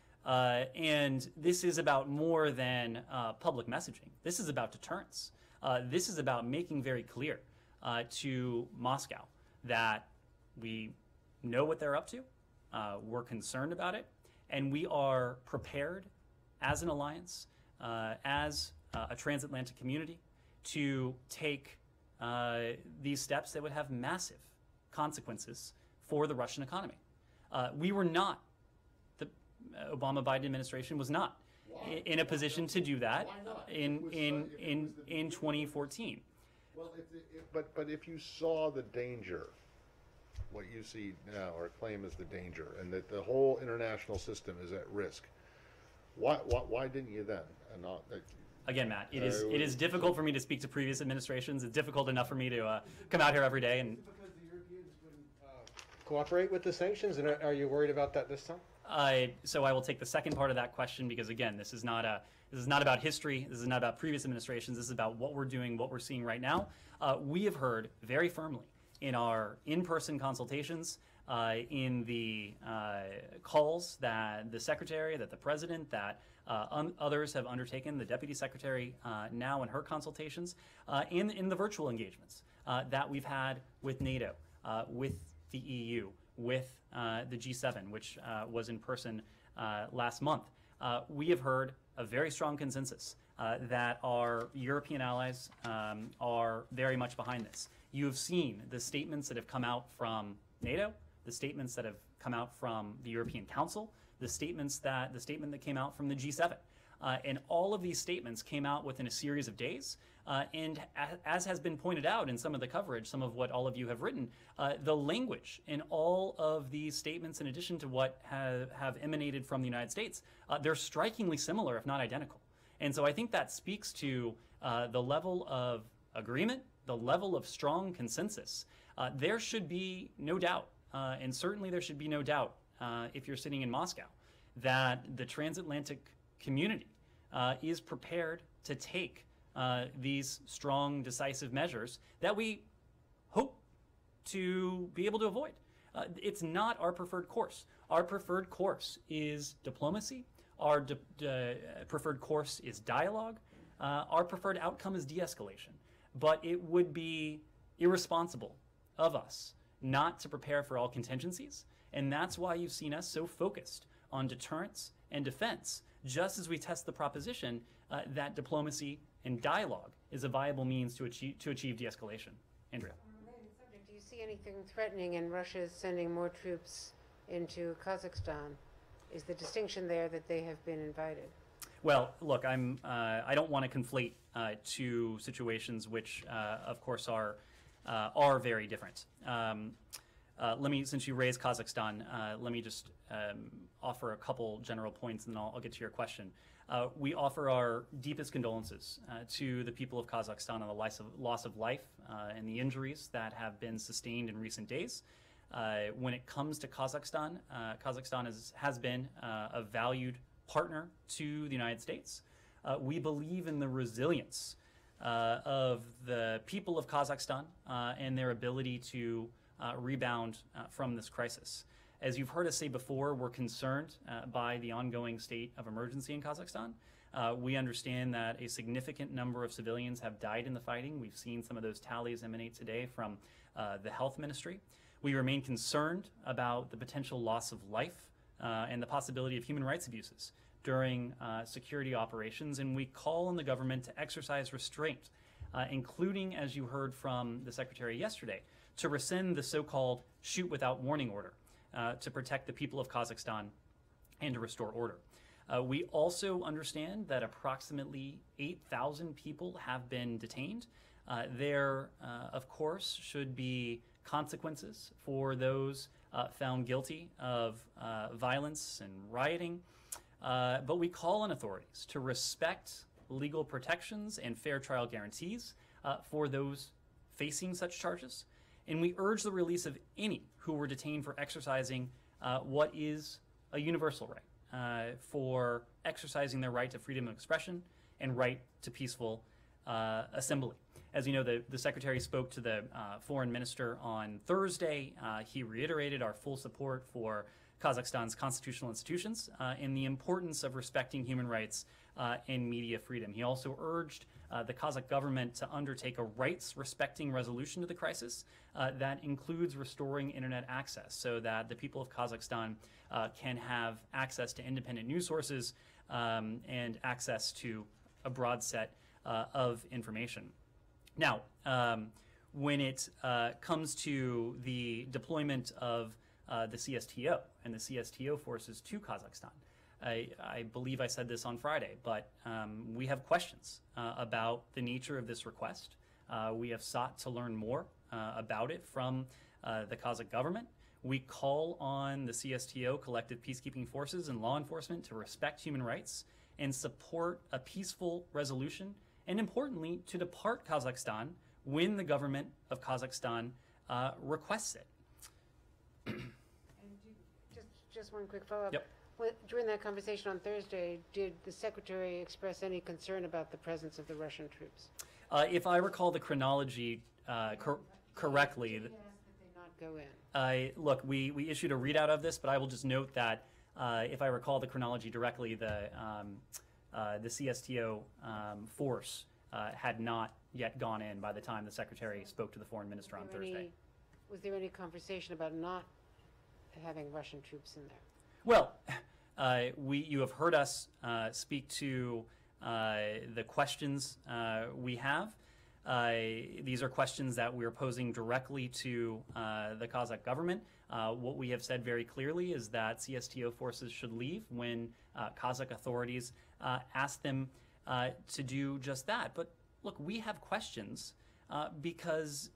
Uh, and this is about more than uh, public messaging. This is about deterrence. Uh, this is about making very clear uh, to Moscow that we know what they're up to, uh, we're concerned about it, and we are prepared as an alliance, uh, as uh, a transatlantic community, to take uh, these steps that would have massive consequences for the Russian economy. Uh, we were not, the Obama-Biden administration was not Why? in a position to do that Why not? in If it was, uh, in if it in was the in beginning- twenty fourteen. Well, if, the- if, but, but if you saw the danger, what you see now or claim is the danger, and that the whole international system is at risk, why, why, why didn't you then? And not, uh, Again, Matt, it is Uh, it is difficult for me to speak to previous administrations. It's difficult enough for me to uh, come out here every day and Because the Europeans wouldn't uh, cooperate with the sanctions, and are, are you worried about that this time? I, so I will take the second part of that question because again, this is not a this is not about history. This is not about previous administrations. This is about what we're doing, what we're seeing right now. Uh, we have heard very firmly in our in-person consultations, uh, in the uh, calls that the secretary, that the president, that uh, un- others have undertaken, the deputy secretary uh, now in her consultations, uh, in in the virtual engagements uh, that we've had with NATO, uh, with the E U, with uh, the G seven, which uh, was in person uh, last month. Uh, we have heard a very strong consensus uh, that our European allies um, are very much behind this. You have seen the statements that have come out from NATO, the statements that have come out from the European Council, the statements that the statement that came out from the G seven. Uh, and all of these statements came out within a series of days. Uh, and a- as has been pointed out in some of the coverage, some of what all of you have written, uh, the language in all of these statements, in addition to what have, have emanated from the United States, uh, they're strikingly similar, if not identical. And so I think that speaks to uh, the level of agreement, the level of strong consensus. Uh, there should be no doubt, uh, and certainly there should be no doubt uh, if you're sitting in Moscow, that the transatlantic community uh, is prepared to take uh, these strong, decisive measures that we hope to be able to avoid. Uh, it's not our preferred course. Our preferred course is diplomacy. Our de- de- preferred course is dialogue. Uh, our preferred outcome is de-escalation. But it would be irresponsible of us not to prepare for all contingencies. And that's why you've seen us so focused on deterrence and defense, just as we test the proposition uh, that diplomacy and dialogue is a viable means to achieve, to achieve de-escalation. Andrea. Do you see anything threatening in Russia's sending more troops into Kazakhstan? Is the distinction there that they have been invited? Well, look, I'm. Uh, I don't want to conflate uh, two situations, which, uh, of course, are uh, are very different. Um, uh, let me, since you raised Kazakhstan, uh, let me just um, offer a couple general points, and then I'll, I'll get to your question. Uh, we offer our deepest condolences uh, to the people of Kazakhstan on the loss of, loss of life uh, and the injuries that have been sustained in recent days. Uh, when it comes to Kazakhstan, uh, Kazakhstan is, has been uh, a valued partner to the United States. Uh, we believe in the resilience uh, of the people of Kazakhstan uh, and their ability to uh, rebound uh, from this crisis. As you've heard us say before, we're concerned uh, by the ongoing state of emergency in Kazakhstan. Uh, we understand that a significant number of civilians have died in the fighting. We've seen some of those tallies emanate today from uh, the health ministry. We remain concerned about the potential loss of life uh, and the possibility of human rights abuses during uh, security operations, and we call on the government to exercise restraint, uh, including, as you heard from the Secretary yesterday, to rescind the so-called shoot without warning order uh, to protect the people of Kazakhstan and to restore order. Uh, we also understand that approximately eight thousand people have been detained. Uh, there, uh, of course, should be consequences for those uh, found guilty of uh, violence and rioting. Uh, but we call on authorities to respect legal protections and fair trial guarantees uh, for those facing such charges. And we urge the release of any who were detained for exercising uh, what is a universal right, uh, for exercising their right to freedom of expression and right to peaceful uh, assembly. As you know, the, the Secretary spoke to the uh, Foreign Minister on Thursday. Uh, he reiterated our full support for Kazakhstan's constitutional institutions uh, and the importance of respecting human rights uh, and media freedom. He also urged uh, the Kazakh government to undertake a rights-respecting resolution to the crisis uh, that includes restoring internet access so that the people of Kazakhstan uh, can have access to independent news sources um, and access to a broad set uh, of information. Now, um, when it uh, comes to the deployment of uh, the C S T O and the C S T O forces to Kazakhstan, I, I believe I said this on Friday, but um, we have questions uh, about the nature of this request. Uh, we have sought to learn more uh, about it from uh, the Kazakh government. We call on the C S T O, collective peacekeeping forces, and law enforcement to respect human rights and support a peaceful resolution, and importantly, to depart Kazakhstan when the government of Kazakhstan uh, requests it. And do, just, just one quick follow-up. Yep. When, during that conversation on Thursday, did the Secretary express any concern about the presence of the Russian troops? Uh, if I recall the chronology uh, cor- correctly, Did he ask that they not go in? I look, we, we issued a readout of this, but I will just note that uh, if I recall the chronology directly, the um, uh, the C S T O um, force uh, had not yet gone in by the time the Secretary spoke to the Foreign Minister on Was there Thursday. any- Was there any conversation about not having Russian troops in there? Well, uh, we you have heard us uh, speak to uh, the questions uh, we have. Uh, these are questions that we're posing directly to uh, the Kazakh government. Uh, what we have said very clearly is that C S T O forces should leave when uh, Kazakh authorities uh, ask them uh, to do just that. But look, we have questions uh, because,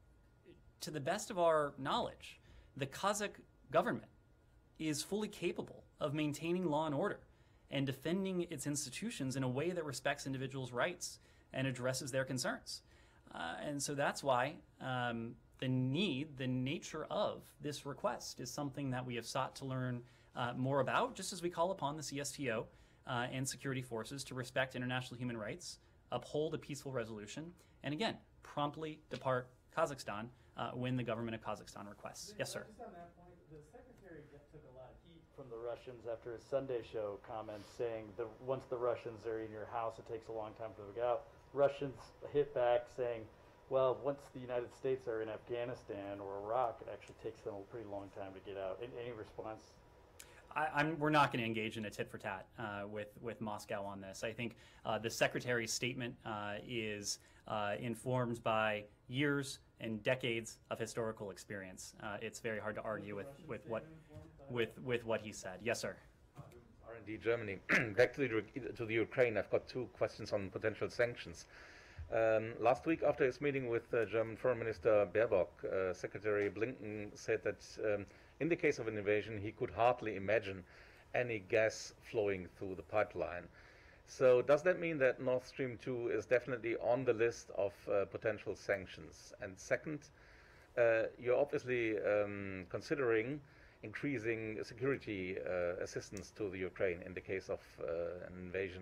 to the best of our knowledge, the Kazakh government is fully capable of maintaining law and order and defending its institutions in a way that respects individuals' rights and addresses their concerns. Uh, and so that's why um, the need, the nature of this request is something that we have sought to learn uh, more about, just as we call upon the C S T O uh, and security forces to respect international human rights, uphold a peaceful resolution, and again, promptly depart Kazakhstan uh, when the government of Kazakhstan requests. Yes, sir. Just on that point, the secretary get, took a lot of heat from the Russians after his Sunday show comments saying that once the Russians are in your house, it takes a long time to get out. Russians hit back saying, well, once the United States are in Afghanistan or Iraq, it actually takes them a pretty long time to get out. Any, any response? I, I'm, we're not going to engage in a tit for tat uh, with, with Moscow on this. I think uh, the Secretary's statement uh, is uh, informed by years and decades of historical experience. Uh, it's very hard to argue with, with, what, with, with what he said. Yes, sir. R and D Germany. Back to the, to the Ukraine, I've got two questions on potential sanctions. Um, last week, after his meeting with uh, German Foreign Minister Baerbock, uh, Secretary Blinken said that um, in the case of an invasion, he could hardly imagine any gas flowing through the pipeline. So does that mean that Nord Stream two is definitely on the list of uh, potential sanctions? And second, uh, you're obviously um, considering increasing security uh, assistance to the Ukraine in the case of uh, an invasion.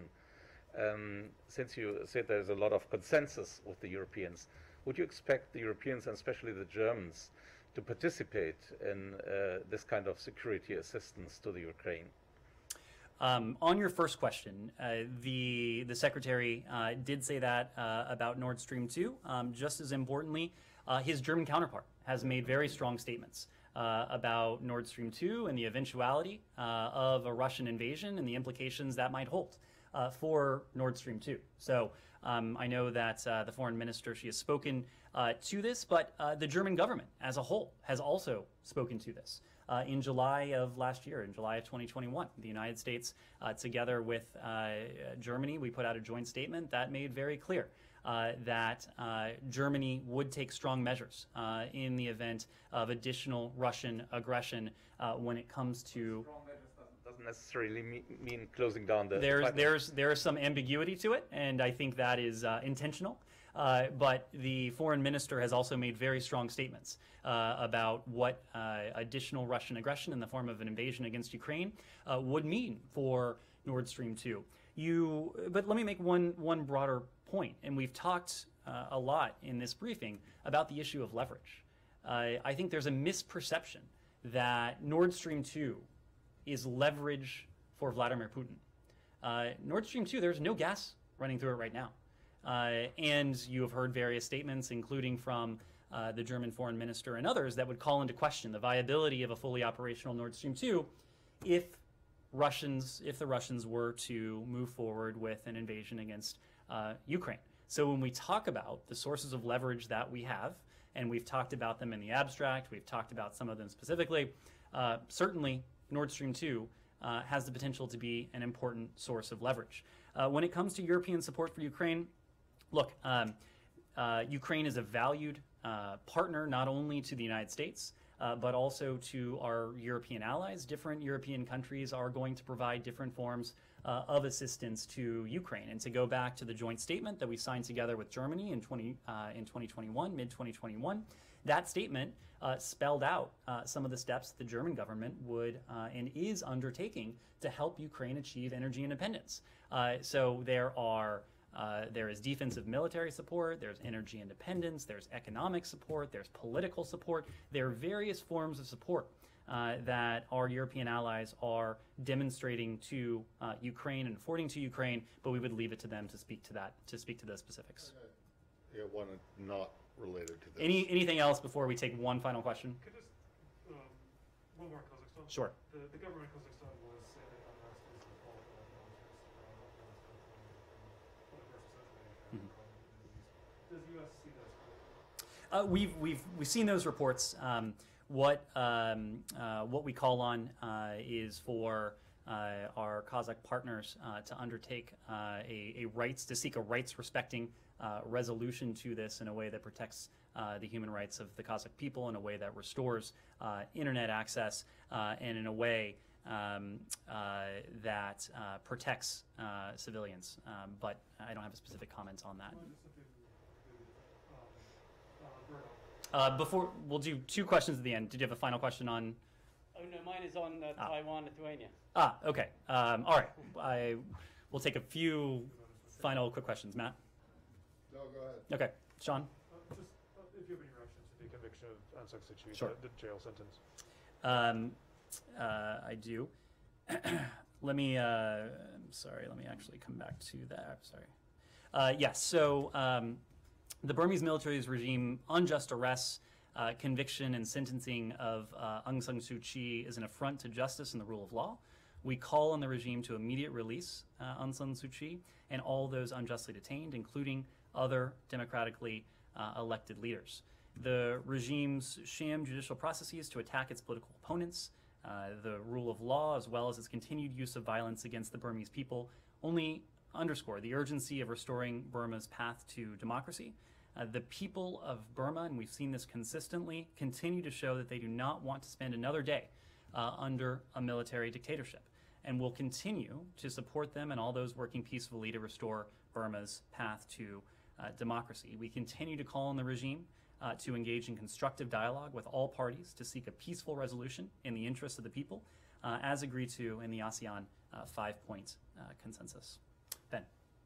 Um, since you said there's a lot of consensus with the Europeans, would you expect the Europeans, and especially the Germans, to participate in uh, this kind of security assistance to the Ukraine? Um, on your first question, uh, the the Secretary uh, did say that uh, about Nord Stream two. Um, just as importantly, uh, his German counterpart has made very strong statements uh, about Nord Stream two and the eventuality uh, of a Russian invasion and the implications that might hold uh, for Nord Stream two. So um, I know that uh, the foreign minister, she has spoken uh, to this, but uh, the German government as a whole has also spoken to this. Uh, in July of last year, in July of twenty twenty-one, the United States, uh, together with uh, Germany, we put out a joint statement that made very clear uh, that uh, Germany would take strong measures uh, in the event of additional Russian aggression uh, when it comes to. Strong measures doesn't, doesn't necessarily mean, mean closing down the. There's pipeline. there's there's some ambiguity to it, and I think that is uh, intentional. Uh, but the foreign minister has also made very strong statements uh, about what uh, additional Russian aggression in the form of an invasion against Ukraine uh, would mean for Nord Stream two. You, but let me make one one broader point, and we've talked uh, a lot in this briefing about the issue of leverage. Uh, I think there's a misperception that Nord Stream two is leverage for Vladimir Putin. Uh, Nord Stream two, there's no gas running through it right now. Uh, and you have heard various statements, including from uh, the German foreign minister and others, that would call into question the viability of a fully operational Nord Stream two if Russians, if the Russians were to move forward with an invasion against uh, Ukraine. So when we talk about the sources of leverage that we have, and we've talked about them in the abstract, we've talked about some of them specifically, uh, certainly Nord Stream two uh, has the potential to be an important source of leverage. Uh, when it comes to European support for Ukraine, look, um, uh, Ukraine is a valued uh, partner not only to the United States, uh, but also to our European allies. Different European countries are going to provide different forms uh, of assistance to Ukraine. And to go back to the joint statement that we signed together with Germany in, twenty, uh, in twenty twenty-one, mid twenty twenty-one, that statement uh, spelled out uh, some of the steps the German government would uh, and is undertaking to help Ukraine achieve energy independence. Uh, so there are Uh, there is defensive military support, there's energy independence, there's economic support, there's political support. There are various forms of support uh, that our European allies are demonstrating to uh, Ukraine and affording to Ukraine, but we would leave it to them to speak to that, to speak to those specifics. Yeah, one not related to this. Any anything else before we take one final question? Could just, um, one more Kazakhstan. Sure. The, the government of Kazakhstan was saying that unrest is the fault of militias. Does the U S see those? Uh, we've we've we've seen those reports. Um, what um, uh, what we call on uh, is for uh, our Kazakh partners uh, to undertake uh, a, a rights to seek a rights respecting uh, resolution to this in a way that protects uh, the human rights of the Kazakh people, in a way that restores uh, internet access, uh, and in a way um, uh, that uh, protects uh, civilians. Um, but I don't have a specific comment on that. Uh, before, we'll do two questions at the end. Did you have a final question on? Oh no, mine is on uh, Ah. Taiwan, Lithuania. Ah, okay. Um, all right. I will take a few final quick questions. Matt? No, go ahead. Okay. Sean? Uh, just uh, if you have any reaction to the conviction of Aung San Suu Kyi, Sure. the, the jail sentence. Um, uh, I do. Let me, uh, I'm sorry, let me actually come back to that. Sorry. Uh, yes, so um, the Burmese military's regime, unjust arrests, uh, conviction, and sentencing of uh, Aung San Suu Kyi is an affront to justice and the rule of law. We call on the regime to immediate release uh, Aung San Suu Kyi and all those unjustly detained, including other democratically uh, elected leaders. The regime's sham judicial processes to attack its political opponents, uh, the rule of law, as well as its continued use of violence against the Burmese people, only underscore the urgency of restoring Burma's path to democracy. Uh, the people of Burma, and we've seen this consistently, continue to show that they do not want to spend another day uh, under a military dictatorship, and will continue to support them and all those working peacefully to restore Burma's path to uh, democracy. We continue to call on the regime Uh, to engage in constructive dialogue with all parties to seek a peaceful resolution in the interests of the people, uh, as agreed to in the ASEAN uh, five-point uh, consensus. Ben.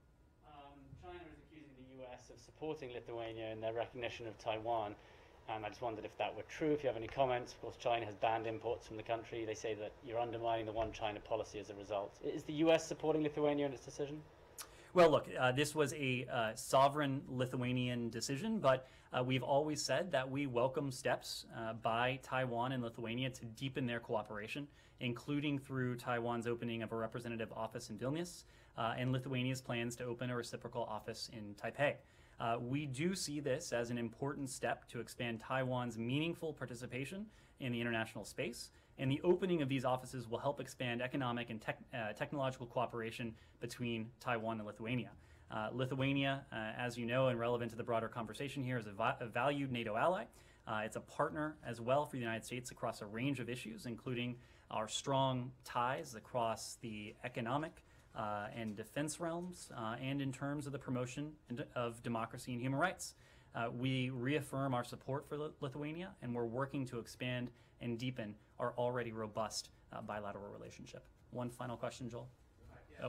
Um, China is accusing the U S of supporting Lithuania in their recognition of Taiwan, and I just wondered if that were true, if you have any comments. Of course, China has banned imports from the country. They say that you're undermining the one China policy as a result. Is the U S supporting Lithuania in its decision? Well, look, uh, this was a uh, sovereign Lithuanian decision, but uh, we've always said that we welcome steps uh, by Taiwan and Lithuania to deepen their cooperation, including through Taiwan's opening of a representative office in Vilnius uh, and Lithuania's plans to open a reciprocal office in Taipei. Uh, we do see this as an important step to expand Taiwan's meaningful participation in the international space, and the opening of these offices will help expand economic and tech, uh, technological cooperation between Taiwan and Lithuania. Uh, Lithuania, uh, as you know, and relevant to the broader conversation here, is a, va- a valued NATO ally. Uh, it's a partner as well for the United States across a range of issues, including our strong ties across the economic uh, and defense realms, uh, and in terms of the promotion of democracy and human rights. Uh, we reaffirm our support for Lithuania, and we're working to expand and deepen our already robust uh, bilateral relationship. One final question, Joel? Yeah, oh.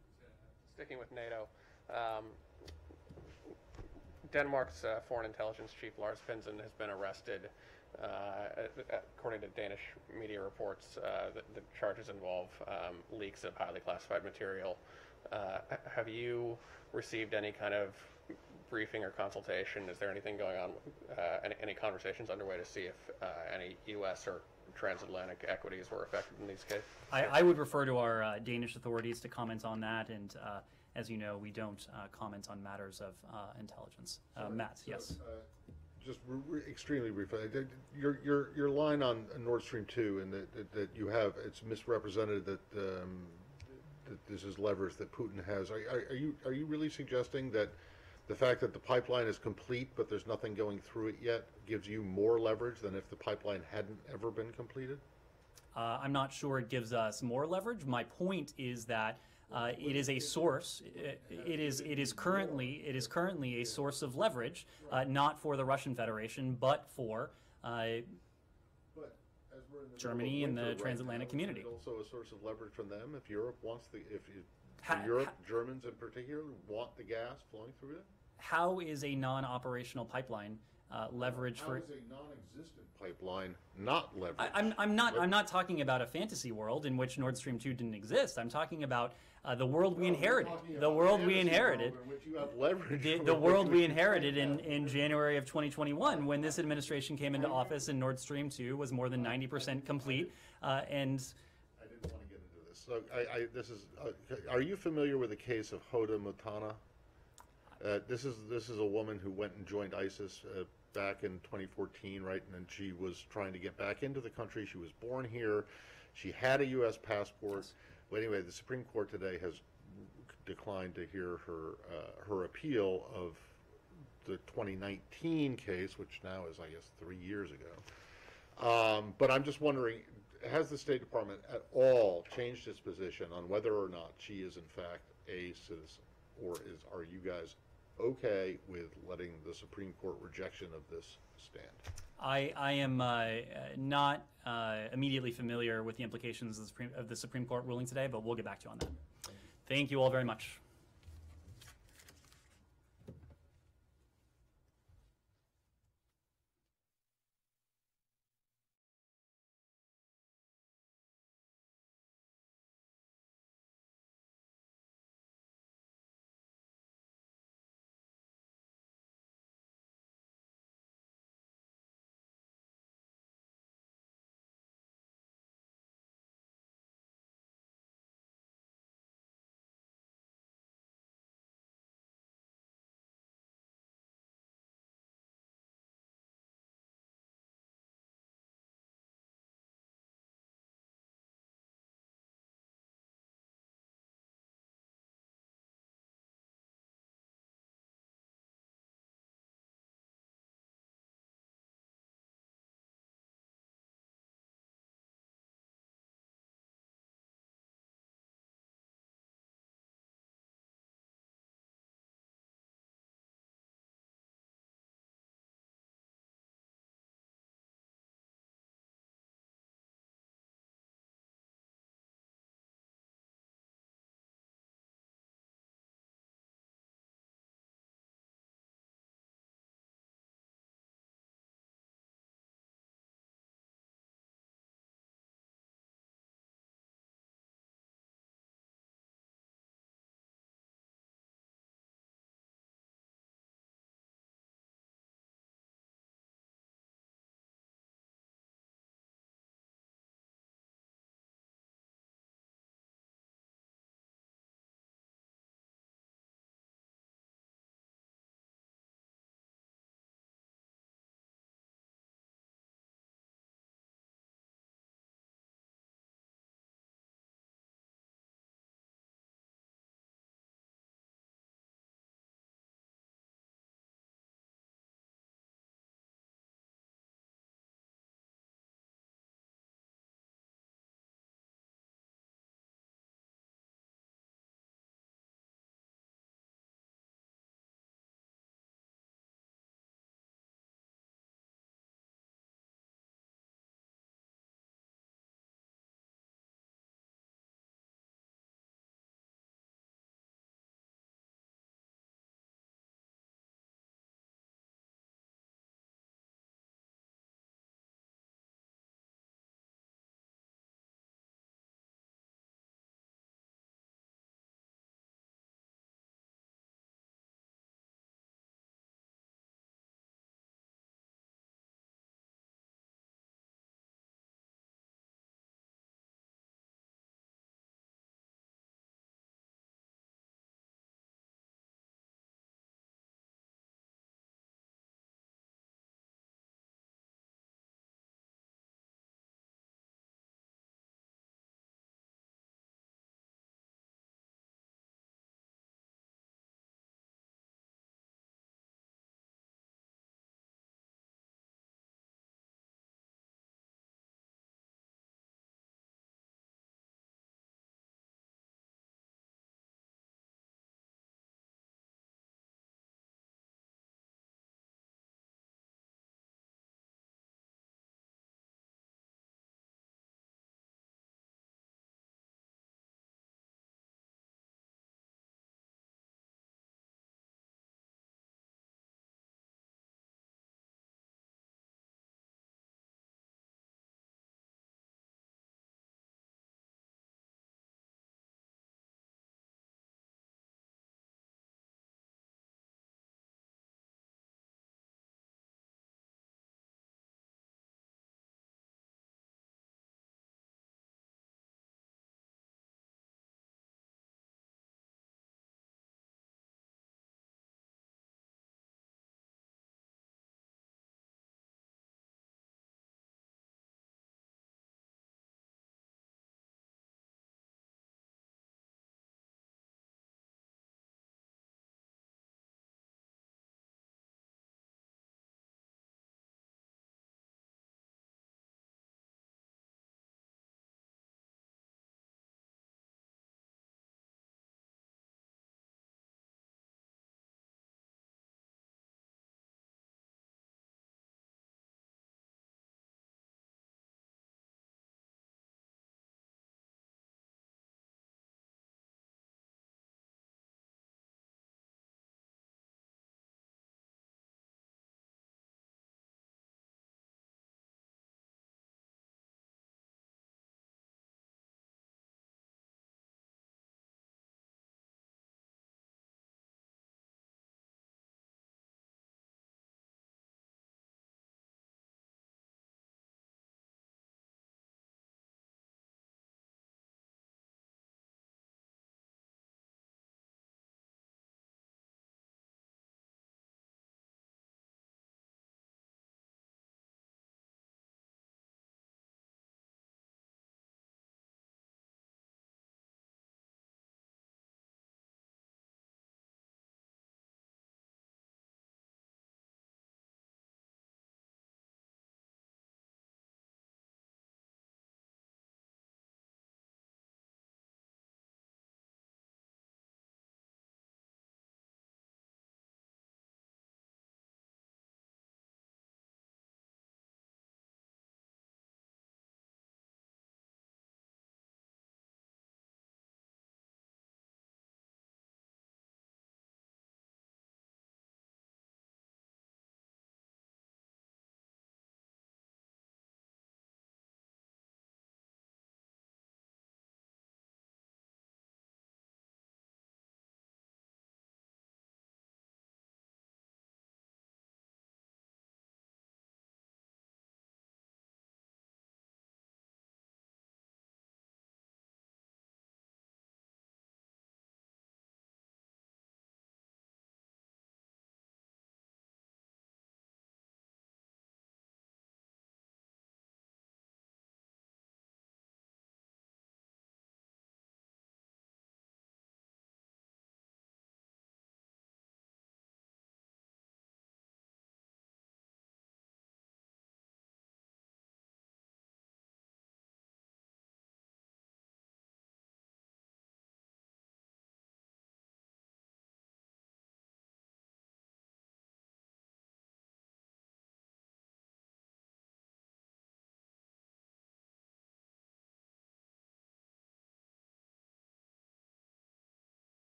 Sticking with NATO, um, Denmark's uh, foreign intelligence chief Lars Finsen has been arrested. Uh, according to Danish media reports, uh, the, the charges involve um, leaks of highly classified material. Uh, have you received any kind of briefing or consultation? Is there anything going on, uh, any, any conversations underway to see if uh, any U S or transatlantic equities were affected in these cases? I, I would refer to our uh, Danish authorities to comment on that, and uh, as you know, we don't uh, comment on matters of uh, intelligence. Uh, Matt, So, yes. uh, just re- re- extremely briefly, uh, your your your line on Nord Stream two, and that, that, that you have it's misrepresented that um, that this is leverage that Putin has. Are, are, are you are you really suggesting that the fact that the pipeline is complete but there's nothing going through it yet gives you more leverage than if the pipeline hadn't ever been completed? Uh, I'm not sure it gives us more leverage. My point is that uh, it is a source. It, it is it is currently it is currently a source of leverage, uh, not for the Russian Federation, but for uh, But as we're in the Germany and the transatlantic community. It's also a source of leverage from them if Europe wants the if you, Ha- Europe ha- Germans in particular want the gas flowing through it. How is a non-operational pipeline uh, leverage How for? is a non-existent pipeline not leverage? I, I'm, I'm not I'm not talking about a fantasy world in which Nord Stream two didn't exist. I'm talking about uh, the world we No, we're inherited. talking The about world we fantasy inherited. world in which you have leverage The, over the world we which you inherited can't in, have. in January of twenty twenty-one, when this administration came into office and Nord Stream two was more than ninety percent complete. Uh, and I didn't want to get into this. So I, I this is. Uh, are you familiar with the case of Hoda Mutana? Uh, this is this is a woman who went and joined ISIS uh, back in twenty fourteen, right? And then she was trying to get back into the country. She was born here. She had a U S passport. Yes. Well, anyway, the Supreme Court today has declined to hear her uh, her appeal of the twenty nineteen case, which now is, I guess, three years ago. Um, but I'm just wondering, has the State Department at all changed its position on whether or not she is in fact a citizen? Or is, are you guys okay with letting the Supreme Court rejection of this stand? I, I am uh, not uh, immediately familiar with the implications of the, Supreme, of the Supreme Court ruling today, but we'll get back to you on that. Thank you all very much.